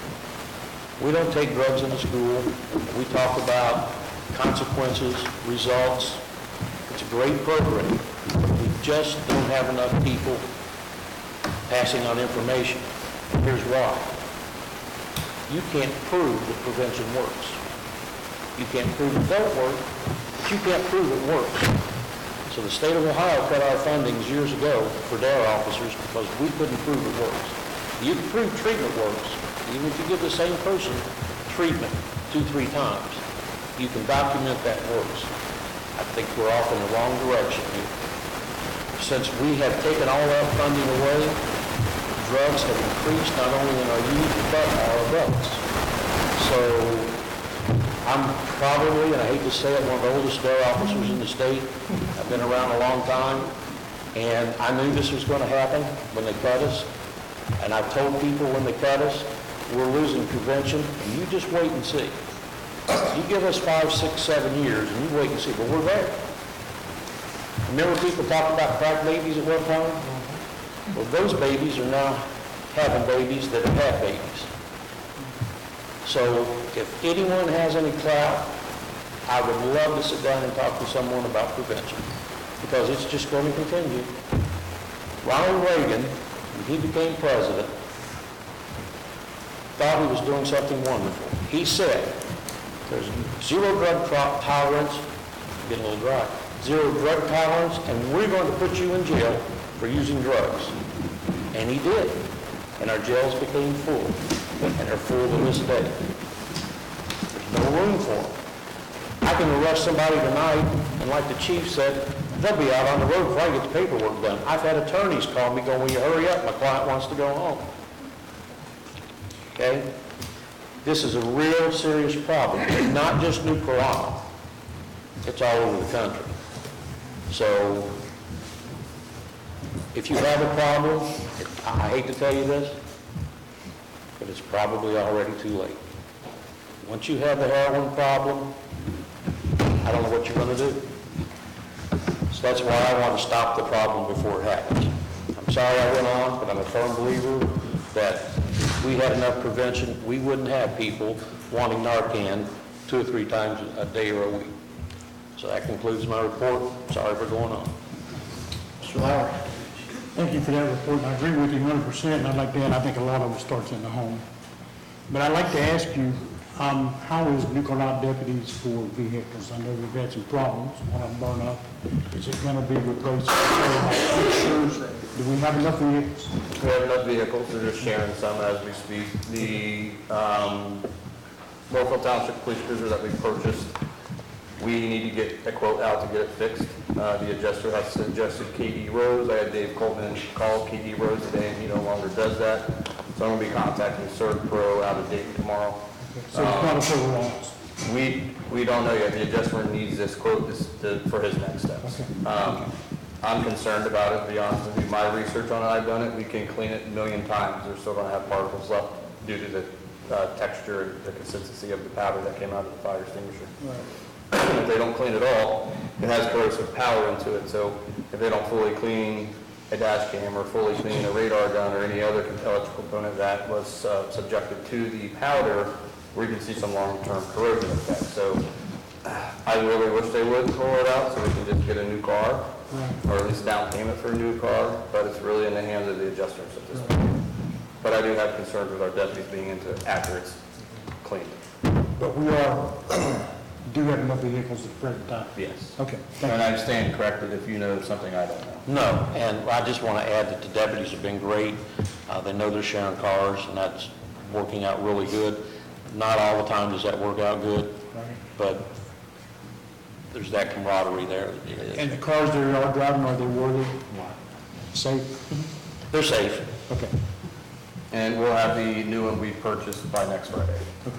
We don't take drugs into school. We talk about consequences, results. It's a great program. We just don't have enough people passing on information. Here's why. You can't prove that prevention works. You can't prove it don't work, but you can't prove it works. So the state of Ohio cut our fundings years ago for D A R E officers because we couldn't prove it works. You can prove treatment works, even if you give the same person treatment two, three times. You can document that works. I think we're off in the wrong direction here. Since we have taken all that funding away, drugs have increased not only in our youth, but our adults. So I'm probably, and I hate to say it, one of the oldest D A R E officers in the state. I've been around a long time, and I knew this was going to happen when they cut us. And I told people when they cut us, we're losing prevention, and you just wait and see. You give us five, six, seven years, and you wait and see, but we're there. Remember people talking about crack babies at one time? Well, those babies are now having babies that have had babies. So if anyone has any clout, I would love to sit down and talk to someone about prevention, because it's just going to continue. Ronald Reagan, when he became president, thought he was doing something wonderful. He said, there's zero drug tolerance, I'm getting a little dry, zero drug tolerance, and we're going to put you in jail for using drugs. And he did. And our jails became full. And they're full to this day. There's no room for them. I can arrest somebody tonight, and like the chief said, they'll be out on the road before I get the paperwork done. I've had attorneys call me going, will you hurry up? My client wants to go home. Okay? This is a real serious problem. It's not just New Carlisle. It's all over the country. So, if you have a problem, I hate to tell you this, but it's probably already too late. Once you have the heroin problem, I don't know what you're going to do. So that's why I want to stop the problem before it happens. I'm sorry I went on, but I'm a firm believer that if we had enough prevention, we wouldn't have people wanting Narcan two or three times a day or a week. So that concludes my report. Sorry for going on. Mister Lowry. Thank you for that report, and I agree with you one hundred percent, and I'd like to add, I think a lot of it starts in the home. But I'd like to ask you, um, how is New Carlisle deputies for vehicles? I know we've had some problems, one of them burned up. Is it going to be replaced? Do we have enough vehicles? We have enough vehicles, we're just sharing some as we speak. The um, local township police cruiser that we purchased, we need to get a quote out to get it fixed. Uh, the adjuster has suggested K D Rose. I had Dave Coleman call K D Rose today, and he no longer does that. So I'm going to be contacting Cert Pro out of Dayton tomorrow. So it's not a full loss? We we don't know yet. The adjuster needs this quote this, to, for his next steps. Okay. Um, I'm concerned about it, to be honest with you. My research on it, I've done it. We can clean it a million times. They're still going to have particles left due to the uh, texture and the consistency of the powder that came out of the fire extinguisher. Right. If they don't clean it all, it has corrosive power into it. So if they don't fully clean a dash cam or fully clean a radar gun or any other electrical component that was uh, subjected to the powder, we can see some long-term corrosion effects. So I really wish they would pull it out so we can just get a new car, or at least a down payment for a new car, but it's really in the hands of the adjusters at this point. But I do have concerns with our deputies being into it after it's cleaned. But we are, do have enough vehicles at the present time? Yes. Okay. And I stand corrected if you know something I don't know. No, and I just want to add that the deputies have been great. Uh, they know they're sharing cars, and that's working out really good. Not all the time does that work out good, but there's that camaraderie there. And the cars they are driving, are they worthy? Safe? They're safe. Okay. And we'll have the new one we purchased by next Friday.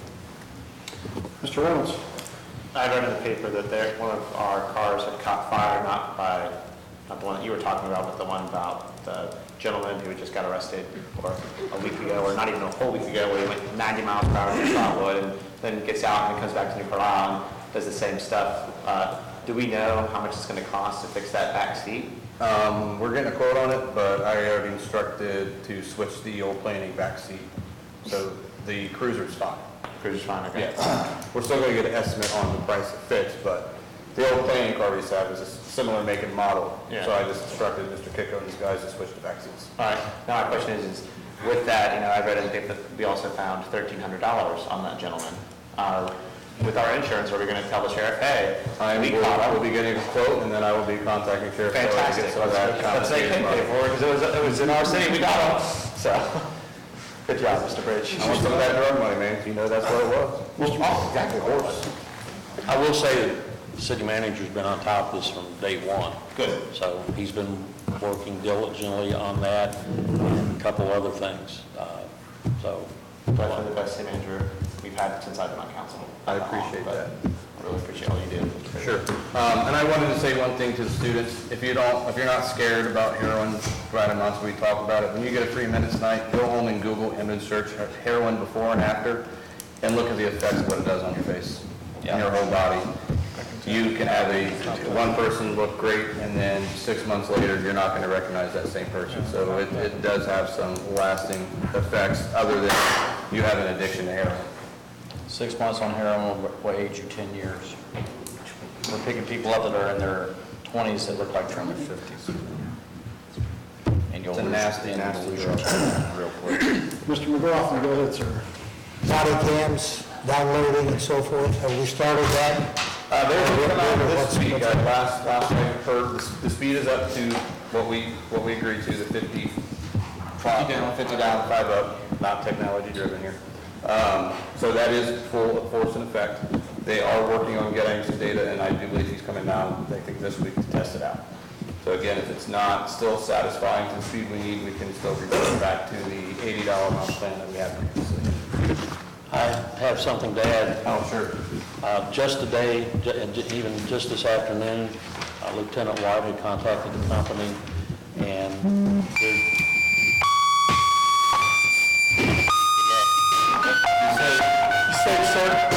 Mister Reynolds. I read in the paper that there, one of our cars had caught fire, not by, not the one that you were talking about, but the one about the gentleman who just got arrested or a week ago, or not even a whole week ago, where he went ninety miles per hour to Trotwood and then gets out and comes back to New Carlisle and does the same stuff. Uh, do we know how much it's going to cost to fix that back seat? Um, we're getting a quote on it, but I already instructed to switch the old planning back seat. So the Cruiser's fine. Cruiser's fine, okay. Yeah. We're still going to get an estimate on the price to fix, but the old playing car we used to have is a similar make and model. Yeah. So I just instructed Mister Kiko and his guys to switch to back seats. All right, now my question is, is with that, you know, I read in the paper that we also found thirteen hundred dollars on that gentleman. Uh, With our insurance, are we going to tell the sheriff, hey, I we will, caught will him? be getting a quote, and then I will be contacting Sheriff Kelly to Fantastic. get some of that Let's say compensated pay money. for it, because it was, it was in our city, we got him. So, good job, Mister Bridge. I want some of that drug money, man, you know that's what it was. Oh, exactly, of course. I will say that the city manager's been on top of this from day one. Good. So he's been working diligently on that and a couple other things. Uh, So, Probably the best city manager we've had since I've been on council. I appreciate But that. I really appreciate all you do. Sure. Um, and I wanted to say one thing to the students. If you don't, if you're not scared about heroin, right a month we talk about it. When you get a free minute tonight, go home and Google image search heroin before and after, and look at the effects of what it does on your face and your whole body. You can have a, one person look great, and then six months later, you're not gonna recognize that same person. So it, it does have some lasting effects, other than you have an addiction to heroin. Six months on heroin will will age you ten years. We're picking people up that are in their twenties that look like they're in their fifties. And you'll It's a lose- nasty, and you'll nasty lose your drug. track real quick. Mister McGrath, go ahead, sir. Body cams, downloading and so forth, have we started that? Uh, they're working on it this week. Uh, last, last I heard, the, the speed is up to what we, what we agreed to, the fifty. fifty down, fifty down, five up, not technology driven here. Um, so that is full force in effect. They are working on getting some data, and I do believe he's coming down, I think this week, to test it out. So again, if it's not still satisfying to the speed we need, we can still revert back to the eighty dollar a month plan that we have previously. I have something to add. Oh, sure. Uh, Just today, ju- and ju- even just this afternoon, uh, Lieutenant White had contacted the company, and they're... You say, sir?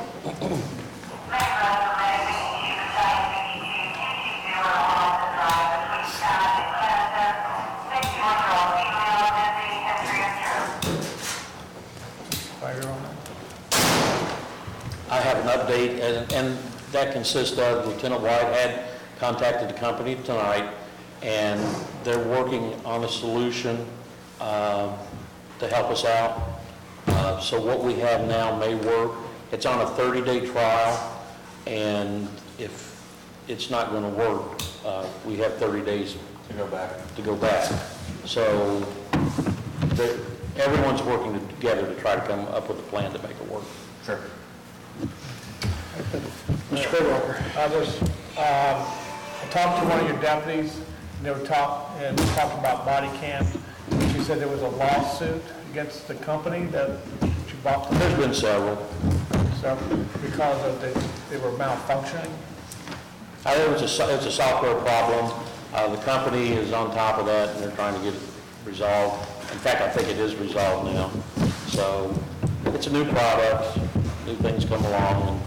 I have an update, and, and that consists of Lieutenant White had contacted the company tonight, and they're working on a solution uh, to help us out. Uh, So what we have now may work. It's on a thirty-day trial, and if it's not going to work, uh, we have thirty days To go back. to go back. So the- everyone's working together to try to come up with a plan to make it work. Sure. Mister Crowalker. I was, um, I talked to one of your deputies, and they were talk, and we talked about body cams. She said there was a lawsuit against the company that you bought the, There's been several. so, because of the, they were malfunctioning. Uh, It was a, so- it's a software problem. Uh, The company is on top of that, and they're trying to get it resolved. In fact, I think it is resolved now. So it's a new product, new things come along, and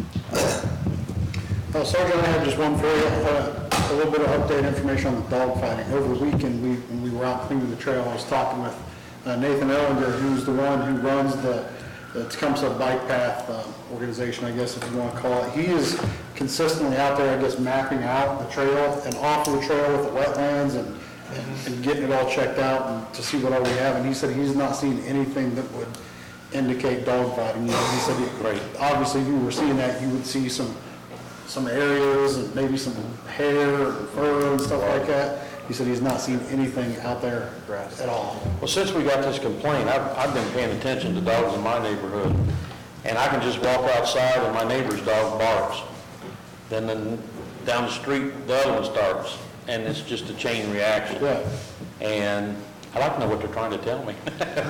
Uh, Sergeant, I have just one for you, uh, a little bit of update information on the dog fighting. Over the weekend, we, when we were out cleaning the trail, I was talking with uh, Nathan Ellinger, who's the one who runs the, the Tecumseh Bike Path uh, organization, I guess if you want to call it. He is consistently out there, I guess, mapping out the trail and off of the trail with the wetlands and, and- and getting it all checked out and to see what all we have. And he said he's not seen anything that would indicate dog fighting. You know, he said, Right. obviously, if you were seeing that, you would see some some areas and maybe some hair and fur and stuff like that. He said he's not seen anything out there at all. well, since we got this complaint, I've, I've been paying attention to dogs in my neighborhood, and I can just walk outside and my neighbor's dog barks. Then, then down the street, the other one starts, and it's just a chain reaction. Yeah. And I'd like to know what they're trying to tell me.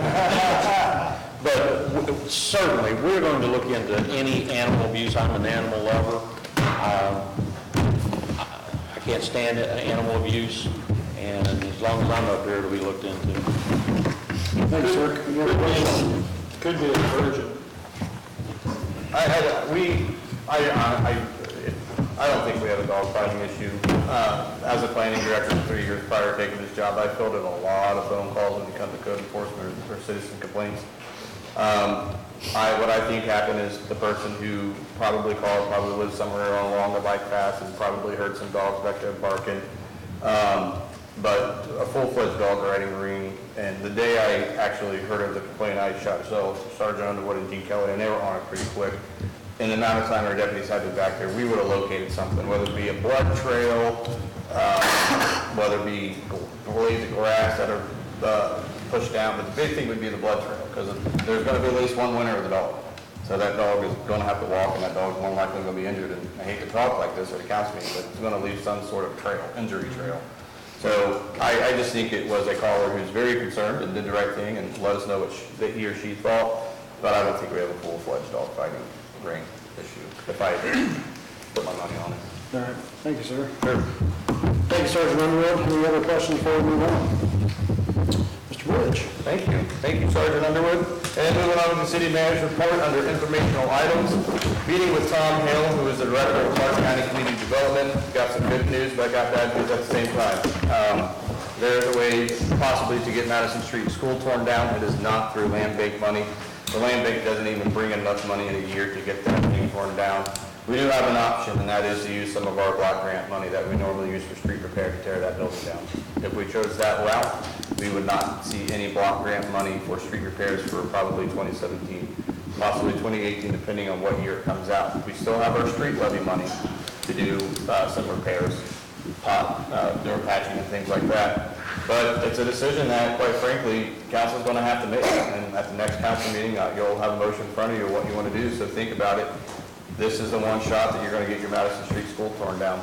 But w- certainly, we're going to look into any animal abuse. I'm an animal lover. Um, I I can't stand it, animal abuse, and as long as I'm up here, it'll be looked into. Thanks, sir. Any other questions? Could be a version. I had, we, I, I, I don't think we have a dog fighting issue. Uh, as a planning director for three years prior to taking this job, I fielded a lot of phone calls when it comes to code enforcement or citizen complaints. Um, I, what I think happened is the person who probably called probably lives somewhere along the bike path and probably heard some dogs back there barking. Um, but a full-fledged dog riding ring, and the day I actually heard of the complaint, I shot so Sergeant Underwood and Gene Kelly, and they were on it pretty quick. In the amount of time our deputies had to be back there, we would have located something, whether it be a blood trail, uh, whether it be blades of grass that are uh, pushed down, but the big thing would be the blood trail, because there's going to be at least one winner of the dog. So that dog is going to have to walk, and that dog is more likely going to be injured. And I hate to talk like this at a council meeting, but it's going to leave some sort of trail, injury trail. So I, I just think it was a caller who's very concerned and did the right thing and let us know what she, that he or she thought, but I don't think we have a full-fledged dog fighting ring issue, if I put my money on it. All right, thank you, sir. Sure. Thank you, Sergeant Underwood. Any other questions before we move on? Mister Bridge. Thank you. Thank you, Sergeant Underwood. And moving on to the city manager report under informational items. Meeting with Tom Hill, who is the director of Clark County Community Development. Got some good news, but I got bad news at the same time. Um, there's a way possibly to get Madison Street School torn down. It is not through land bank money. The land bank doesn't even bring enough money in a year to get that thing torn down. We do have an option, and that is to use some of our block grant money that we normally use for street repair to tear that building down. If we chose that route, we would not see any block grant money for street repairs for probably twenty seventeen, possibly twenty eighteen, depending on what year it comes out. We still have our street levy money to do uh, some repairs, pot, uh, door patching and things like that. But it's a decision that, quite frankly, council's going to have to make. And at the next council meeting, uh, you'll have a motion in front of you of what you want to do, so think about it. This is the one shot that you're going to get your Madison Street School torn down.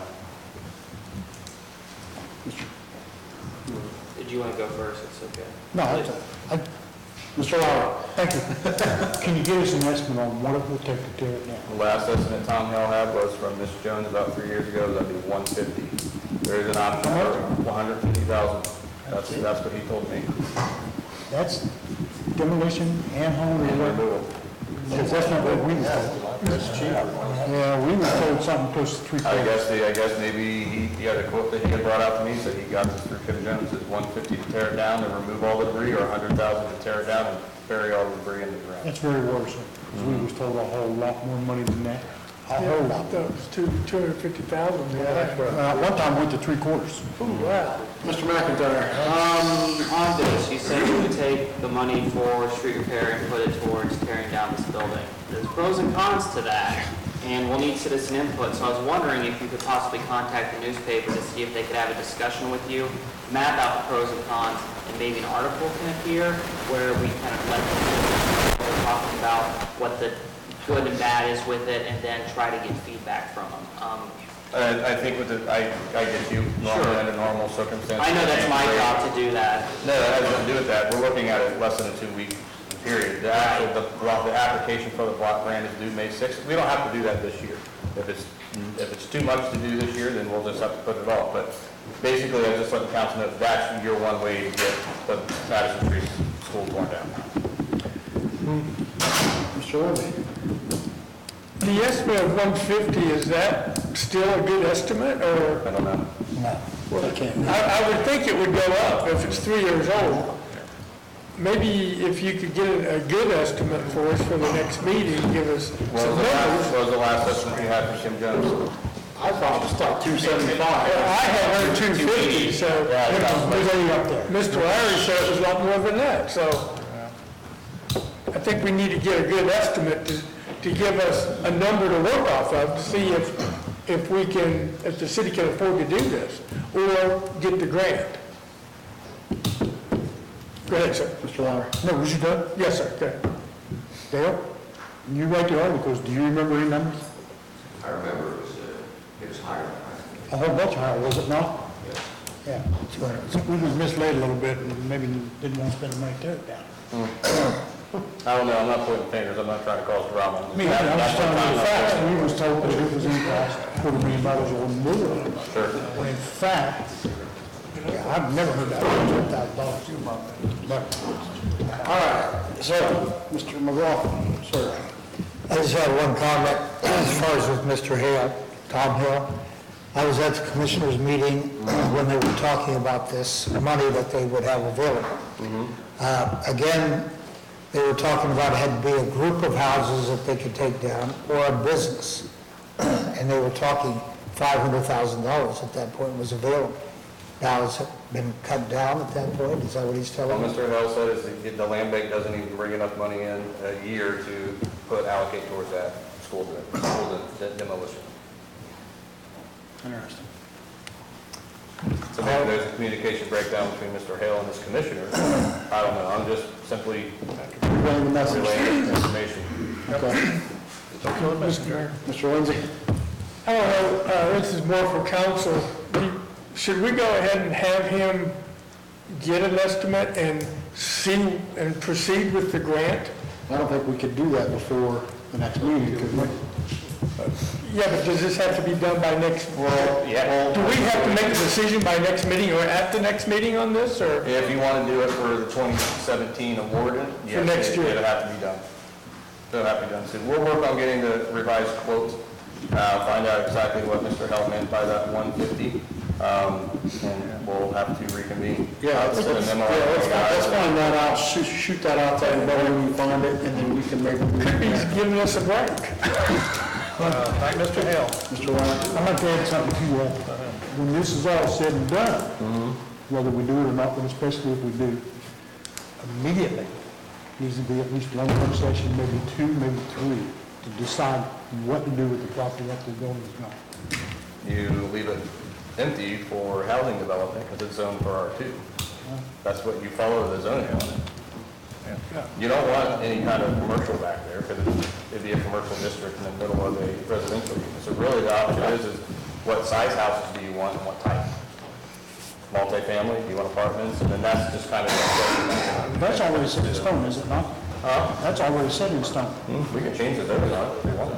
Did you want to go first? It's okay. No, I, I, Mister Lowry, thank you. Can you give us an estimate on what it will take to tear it down? The last estimate Tom Hill had was from Miss Jones about three years ago, that'd be one fifty. There is an option for one hundred fifty thousand. That's, that's what he told me. That's demolition and home And removal. removal. Because that's not what we were told. That's cheaper. Yeah, we were told something close to three I quarters. guess, the- I guess maybe he, he had a quote that he had brought out to me, said he got this through Kim Jones, it's one fifty to tear it down and remove all the debris, or a hundred thousand to tear it down and bury all the debris in the ground. That's very worrisome, because we was told a whole lot more money than that. A whole lot. That was two, two hundred fifty thousand. Uh, one time went to three quarters. Wow. Mister McIntyre. Um, on this, you said you would take the money for street repair and put it towards tearing down this building. There's pros and cons to that, and we'll need citizen input, so I was wondering if you could possibly contact the newspaper to see if they could have a discussion with you, map out the pros and cons, and maybe an article can appear where we kind of let them know, talking about what the good and bad is with it, and then try to get feedback from them. Um, I, I think with the, I, I get you, normally Sure. under normal circumstances. I know that's my job to do that. No, that has nothing to do with that. We're looking at it less than a two-week period. The actual, the, the application for the block grant is due May sixth. We don't have to do that this year. If it's, if it's too much to do this year, then we'll just have to put it off. But basically, I just let the council know that's your one way to get the Madison Street School torn down. Mister Levy. The estimate of one fifty, is that still a good estimate, or? I don't know. No, well, they can't. I, I would think it would go up if it's three years old. Maybe if you could get a a good estimate for us for the next meeting, give us What was some the last, numbers. what was the last estimate you had from Kim Jones? I thought it was about two seventy-five. I had heard two fifty, so Yeah, it's about- There's any up there. Mister Larry said it was a lot more than that, so I think we need to get a good estimate to, to give us a number to work off of, to see if, if we can, if the city can afford to do this, or get the grant. Go ahead, sir. Mister Lowry. No, was you done? Yes, sir, go ahead. Dale, you write the articles, do you remember any numbers? I remember it was, uh, it was higher than that. A whole bunch higher, was it not? Yeah. So we was misled a little bit, and maybe didn't want to spend the money to tear it down. I don't know, I'm not pointing fingers, I'm not trying to cause drama. I mean, I'm just telling you the facts, we was told that it was in cost, quarter million dollars or more. Sure. When in fact, yeah, I've never heard that, ten thousand dollars. But, All right, so, Mister McGraw, sir. I just have one comment as far as with Mister Hill, Tom Hill. I was at the commissioners' meeting when they were talking about this money that they would have available. Uh, Again, they were talking about it had to be a group of houses that they could take down, or a business. And they were talking five hundred thousand dollars at that point was available. Now, has it been cut down at that point? Is that what he's telling What me? Mister Hill said is that the land bank doesn't even bring enough money in a year to put, allocate towards that school de- school de- demolition. Interesting. So maybe there's a communication breakdown between Mister Hale and his commissioner. I don't know, I'm just simply Relaying the message. relaying information. Okay. Mister Lindsay? I don't know, uh, this is more for council. We- Should we go ahead and have him get an estimate and see, and proceed with the grant? I don't think we could do that before the next meeting, could we? Yeah, but does this have to be done by next? Well, yeah. Do we have to make a decision by next meeting or at the next meeting on this, or? If you want to do it for the twenty seventeen awarded, yes, next it- year. it'll have to be done. It'll have to be done soon. We'll work on getting the revised quote, uh, find out exactly what Mister Hale meant by that one fifty, um, and we'll have to reconvene. Yeah, Uh, let's, send a let's memo yeah, out to let's the find- let's guys. find that out, shoot, shoot that out to everybody when we find it, and then we can maybe. Could be giving us a break. Uh, Thank Mister Hale. Mister Ryan? I'd like to add something to that. When this is all said and done, whether we do it or not, but especially if we do, immediately, needs to be at least one work session, maybe two, maybe three, to decide what to do with the property after the building is gone. You leave it empty for housing development because it's zoned for R two. That's what you follow the zoning on it. You don't want any kind of commercial back there because it'd be a commercial district in the middle of a residential unit. So really the option is, is what size houses do you want and what type? Multifamily, do you want apartments? And then that's just kind of. That's already set in stone, is it not? Huh? That's already set in stone. We can change it over on if we want.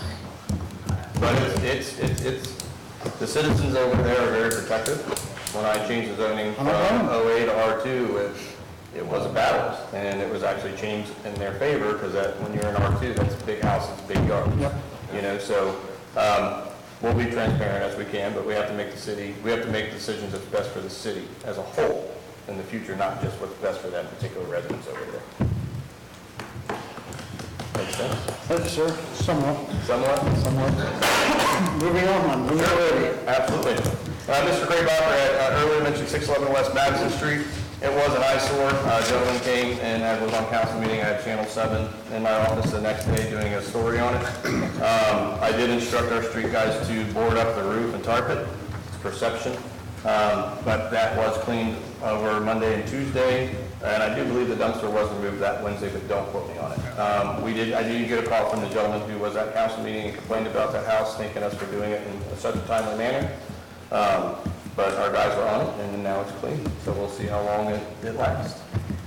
But it's, it's, it's, it's, the citizens over there are very protective. When I changed the zoning from O A to R two, it, it was a battle. And it was actually changed in their favor because that, when you're in R two, that's big houses, big yards. You know, so, um, we'll be transparent as we can, but we have to make the city, we have to make decisions that's best for the city as a whole in the future, not just what's best for that particular residence over there. Makes sense? Thank you, sir. Somewhat. Somewhat? Somewhat. Moving on, moving on. Absolutely. Uh, Mister Graybacher had uh, earlier mentioned six eleven West Madison Street. It was an eyesore. Uh, gentleman came and I was on council meeting. I had Channel seven in my office the next day doing a story on it. Um, I did instruct our street guys to board up the roof and tarp it. It's perception. Um, but that was cleaned over Monday and Tuesday. And I do believe the dumpster was removed that Wednesday, but don't quote me on it. Um, we did, I did get a call from the gentleman who was at council meeting and complained about that house, thanking us for doing it in such a timely manner. Um, but our guys were on it, and now it's clean, so we'll see how long it, it lasts.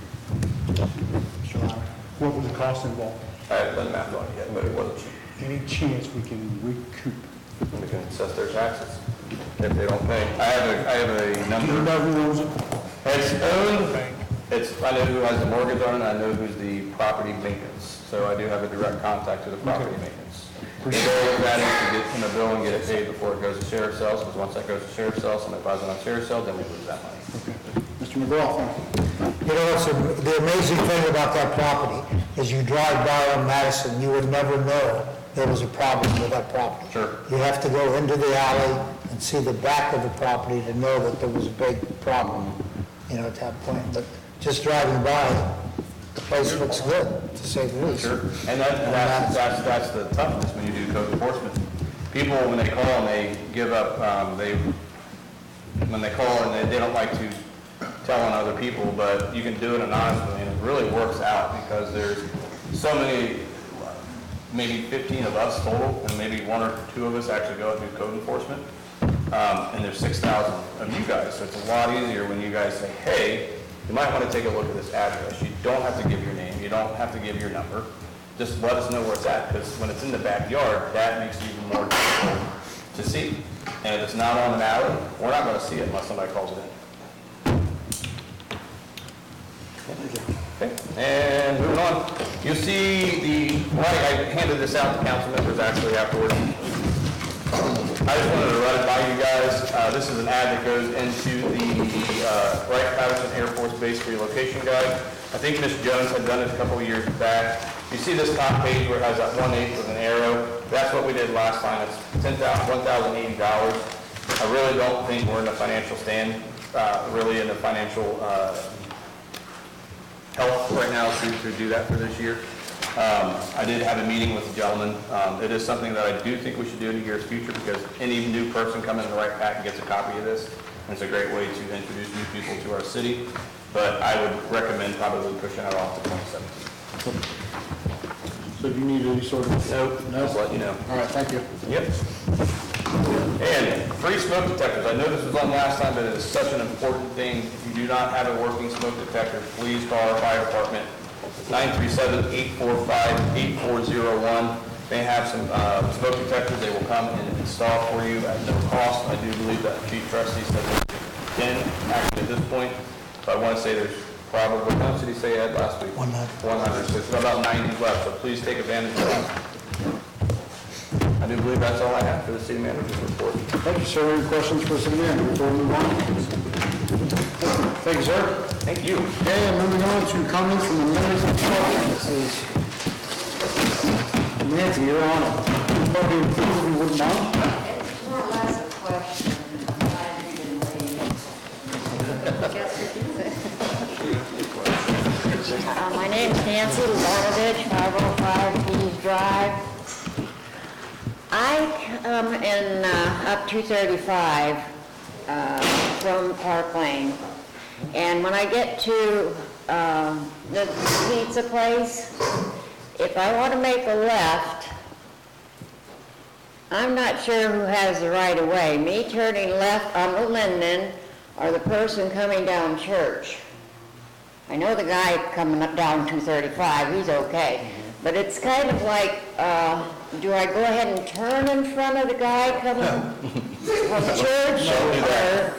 What was the cost involved? I haven't done math on it yet, but it wasn't cheap. Any chance we can recoup? We can assess their taxes if they don't pay. I have a, I have a Do you number. know who owns it? It's owned, it's, I know who has the mortgage on it, I know who's the property maintenance. So I do have a direct contact to the property maintenance. The goal of that is to get in the bill and get it paid before it goes to sheriff's sales, because once that goes to sheriff's sales, and it buys it on sheriff's sales, then we lose that money. Mister McGraw, thank you. You know, it's a- the amazing thing about that property is you drive by on Madison, you would never know there was a problem with that property. Sure. You have to go into the alley and see the back of the property to know that there was a big problem, you know, at that point. But just driving by, the place looks good, to say the least. Sure, and that, that's, that's, that's the toughness when you do code enforcement. People, when they call and they give up, um, they, when they call and they, they don't like to tell on other people, but you can do it anonymously, and it really works out because there's so many, maybe fifteen of us total, and maybe one or two of us actually go out and do code enforcement. Um, and there's six thousand of you guys, so it's a lot easier when you guys say, hey, you might want to take a look at this address. You don't have to give your name. You don't have to give your number. Just let us know where it's at, because when it's in the backyard, that makes it even more difficult to see. And if it's not on an alley, we're not going to see it unless somebody calls it in. Okay, and moving on. You'll see the, right, I handed this out to council members actually afterwards. I just wanted to run it by you guys. Uh, This is an ad that goes into the uh, Wright-Patterson Air Force Base relocation guide. I think Miz Jones had done it a couple of years back. You see this top page where it has that one-eighth with an arrow? That's what we did last time. It's ten thousand, one thousand eighty dollars. I really don't think we're in a financial stand, uh, really in a financial uh, health right now to to do that for this year. Um, I did have a meeting with the gentleman. Um, It is something that I do think we should do in the year's future because any new person coming in the right pack gets a copy of this. And it's a great way to introduce new people to our city, but I would recommend probably pushing it off to twenty seventeen. So do you need any sort of? Nope, just let you know. All right, thank you. Yep. And free smoke detectors. I know this was on last time, but it is such an important thing. If you do not have a working smoke detector, please call our fire department, nine three seven, eight four five, eight four zero one. They have some uh, smoke detectors they will come and install for you at no cost. I do believe that Chief Trustee said there's ten actually at this point. So I want to say there's probably, what much did he say Ed last week? one hundred. one hundred, so it's about ninety left, so please take advantage of that. I do believe that's all I have for the city manager's report. Thank you, sir. Any questions for the city manager before we move on? Thank you, sir. Thank you. Okay, and moving on to comments from the members of the public. This is Nancy, you're on it. Probably, if you wouldn't mind. It's more or less a question. I didn't leave. Uh, My name's Nancy Lavanovich, five oh five Pease Drive. I come in uh, up two thirty-five uh, from Park Lane, and when I get to um, the pizza place, if I want to make a left, I'm not sure who has the right of way, me turning left on the Linden or the person coming down Church. I know the guy coming up down two thirty-five, he's okay, but it's kind of like, uh, do I go ahead and turn in front of the guy coming from Church? or-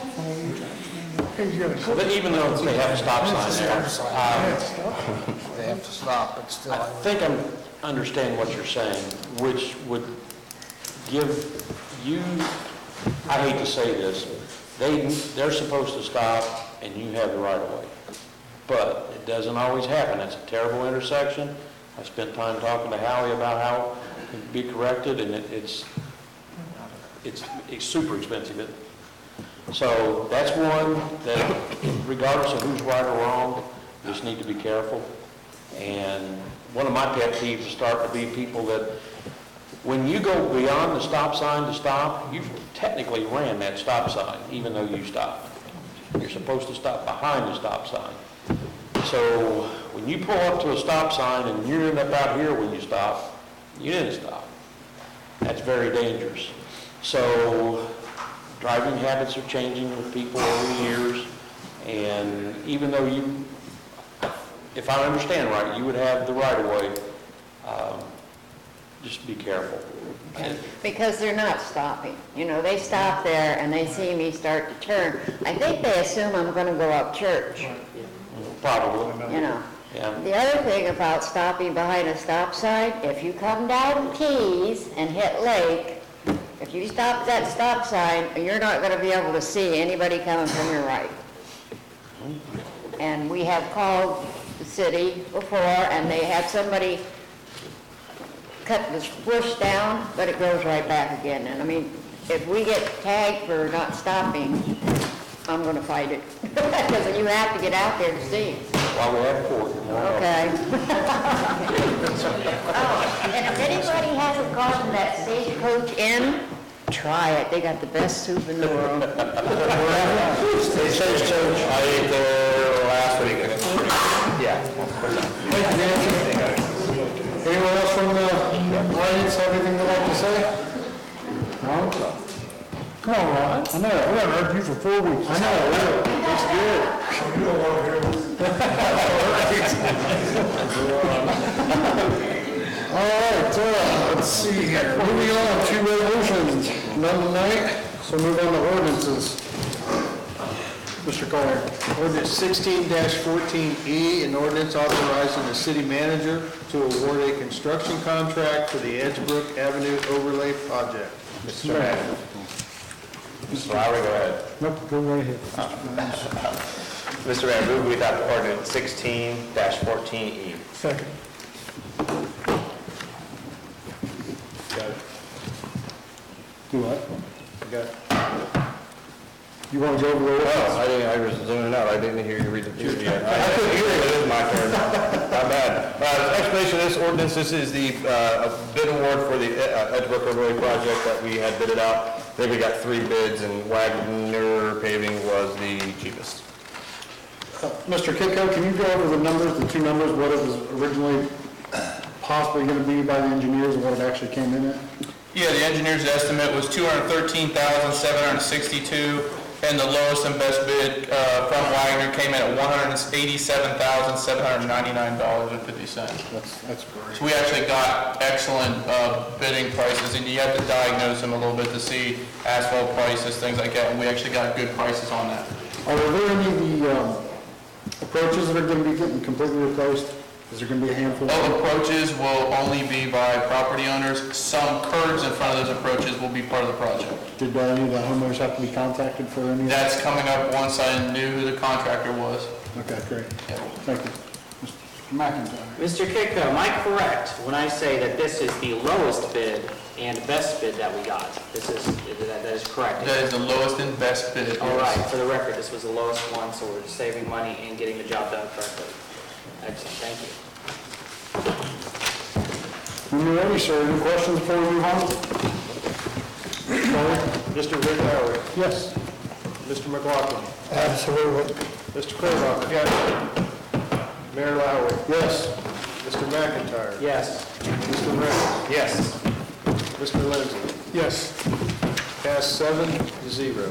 But even though they have a stop sign there, um, They have to stop, but still. I think I understand what you're saying, which would give you, I hate to say this, they, they're supposed to stop and you have the right of way. But it doesn't always happen. It's a terrible intersection. I spent time talking to Howie about how it can be corrected, and it, it's, it's, it's super expensive. So that's one that, regardless of who's right or wrong, you just need to be careful. And one of my pet peeves is starting to be people that, when you go beyond the stop sign to stop, you technically ran that stop sign, even though you stopped. You're supposed to stop behind the stop sign. So when you pull up to a stop sign and you end up out here when you stop, you didn't stop. That's very dangerous. So driving habits are changing with people over the years, and even though you, if I understand right, you would have the right of way, um, just be careful. And Because they're not stopping. You know, they stop there and they see me start to turn. I think they assume I'm going to go up Church, Probably. you know. Yeah. The other thing about stopping behind a stop sign, if you come down Keys and hit Lake, if you stop at that stop sign, you're not going to be able to see anybody coming from your right. And we have called the city before, and they had somebody cut the bush down, but it goes right back again. And I mean, if we get tagged for not stopping, I'm going to fight it. Because you have to get out there to see. While we have court. Okay. Oh, and if anybody hasn't gone to that Stagecoach Inn, try it. They got the best soup in the world. Stagecoach, I ate there last week. Yeah. Thank you, Nancy. Anyone else from the audience have anything they'd like to say? No? Come on, Ron. I know, we haven't heard you for four weeks. I know, really. It's good. You don't want to hear this. All right, uh, let's see here. Moving on, two resolutions, none tonight, so move on to ordinances. Mister Collier. Ordinance sixteen fourteen E, an ordinance authorizing the city manager to award a construction contract for the Edgebrook Avenue Overlay Project. Mister Mayor. Mister Lowry, go ahead. Nope, go right ahead. Mister Mayor, move we adopt ordinance sixteen fourteen E. Second. Do what? Okay. You want to go over the Oh, ordinance? I didn't, I was zooming out, I didn't hear you read the two yet. I couldn't hear you, it is my turn. Not bad. Uh, explanation of this ordinance, this is the, uh, bid award for the uh, Edgebrook Road project that we had bidded out. Then we got three bids, and Wagner Paving was the cheapest. Uh, Mister Kitco, can you go over the numbers, the two numbers, what it was originally possibly going to be by the engineers and what it actually came in at? Yeah, the engineer's estimate was two hundred thirteen thousand seven hundred sixty-two, and the lowest and best bid uh, from Wagner came in at one hundred eighty-seven thousand seven hundred ninety-nine dollars and fifty cents. That's, that's great. So we actually got excellent uh, bidding prices, and you have to diagnose them a little bit to see asphalt prices, things like that, and we actually got good prices on that. Are there any of the um, approaches that are going to be getting completely replaced? Is there going to be a handful? All approaches will only be by property owners. Some curbs in front of those approaches will be part of the project. Did uh, any of the homeowners have to be contacted for any of that? That's coming up once I knew who the contractor was. Okay, great. Thank you. Mister McIntyre. Mister Kitco, am I correct when I say that this is the lowest bid and best bid that we got? This is, that that is correct? That is the lowest and best bid. All right, for the record, this was the lowest one, so we're saving money and getting the job done correctly. Excellent, thank you. When you're ready, sir, any questions before we move on? Mister Rick Lowry. Yes. Mister McLaughlin. Absolutely. Mister Craylock. Yes. Mayor Lowry. Yes. Mister McIntyre. Yes. Mister Reynolds. Yes. Mister Lindsay. Yes. Pass seven to zero.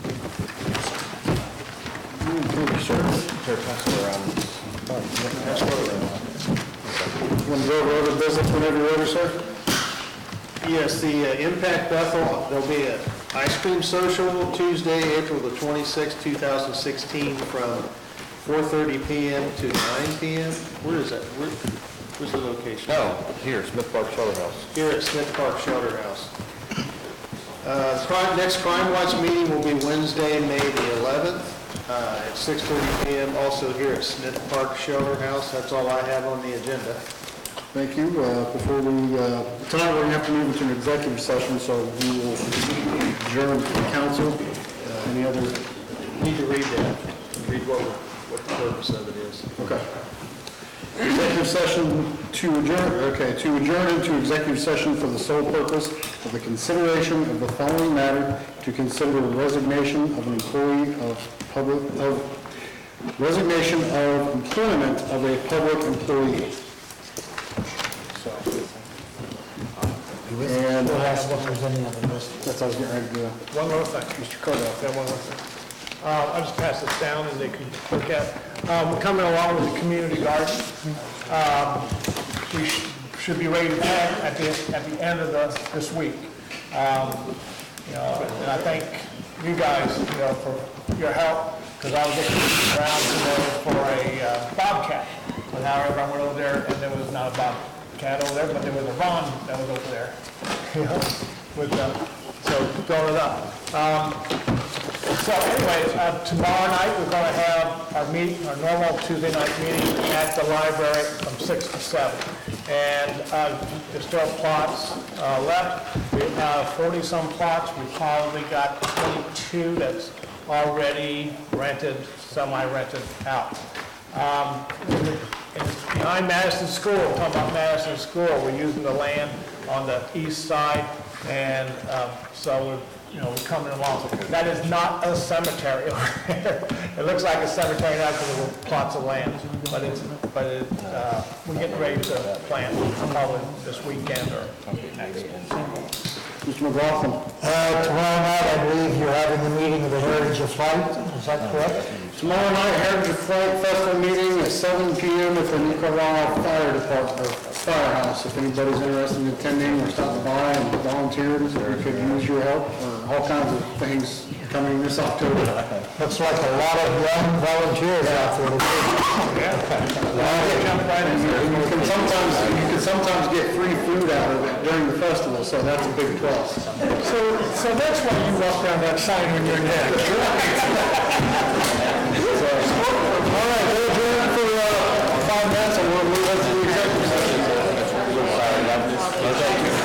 Here, pass it around. Pass one around. Want to go over other business whenever you're ready, sir? Yes, the uh, Impact Bethel, there'll be an ice cream social Tuesday, April the twenty-sixth, two thousand sixteen, from four thirty p m to nine p m Where is that? Where, where's the location? No, here, Smith Park Shelter House. Here at Smith Park Shelter House. Uh, crime, next Crime Watch meeting will be Wednesday, May the eleventh, uh, at six thirty p m also here at Smith Park Shelter House. That's all I have on the agenda. Thank you. Uh, Before we, uh, tonight we're going to have to move into an executive session, so we will adjourn the council. Uh, Any other? Need to read that, read what, what the purpose of it is. Okay. Executive session to adjourn, okay, to adjourn into executive session for the sole purpose of the consideration of the following matter, to consider the resignation of an employee of public, of resignation of employment of a public employee. So, and We'll ask if there's any other business. that's what I was getting ready to do. One more thing. Mister Cordell. Yeah, one more thing. Uh, I'll just pass this down and they can look at. Um, we're coming along with the community garden. Um, we sh- should be ready to plant at the, at the end of the, this week. Um, you know, and I thank you guys, you know, for your help, because I was looking around, you know, for a uh, bobcat. But however, I went over there and there was not a bobcat over there, but there was a Ron that was over there. You know, with, uh, so going it up. Um, So anyways, uh, tomorrow night, we're going to have our meeting, our normal Tuesday night meeting at the library from six to seven. And uh, there's still plots uh, left. We have forty-some plots. We've probably got twenty-two that's already rented, semi-rented out. Um, and it's behind Madison School, we're talking about Madison School. We're using the land on the east side, and um, so we're you know, coming along. That is not a cemetery over there. It looks like a cemetery now because of the plots of land, but it's, but it, uh, we're getting ready to plant probably this weekend or next. Mister McLaughlin. Uh, tomorrow night, I believe you're having the meeting of the Heritage of Flight, is that correct? Tomorrow night, Heritage of Flight Festival meeting at seven p m at the New Carlisle Fire Department, or Firehouse. If anybody's interested in attending or stopping by and volunteering, or could use your help, or all kinds of things coming this October. Looks like a lot of young volunteers out there. You can sometimes, you can sometimes get free food out of it during the festival, so that's a big plus. So, so that's why you walk around that sign when you're next. All right, we'll adjourn for uh, five minutes and we'll move on to the executive session.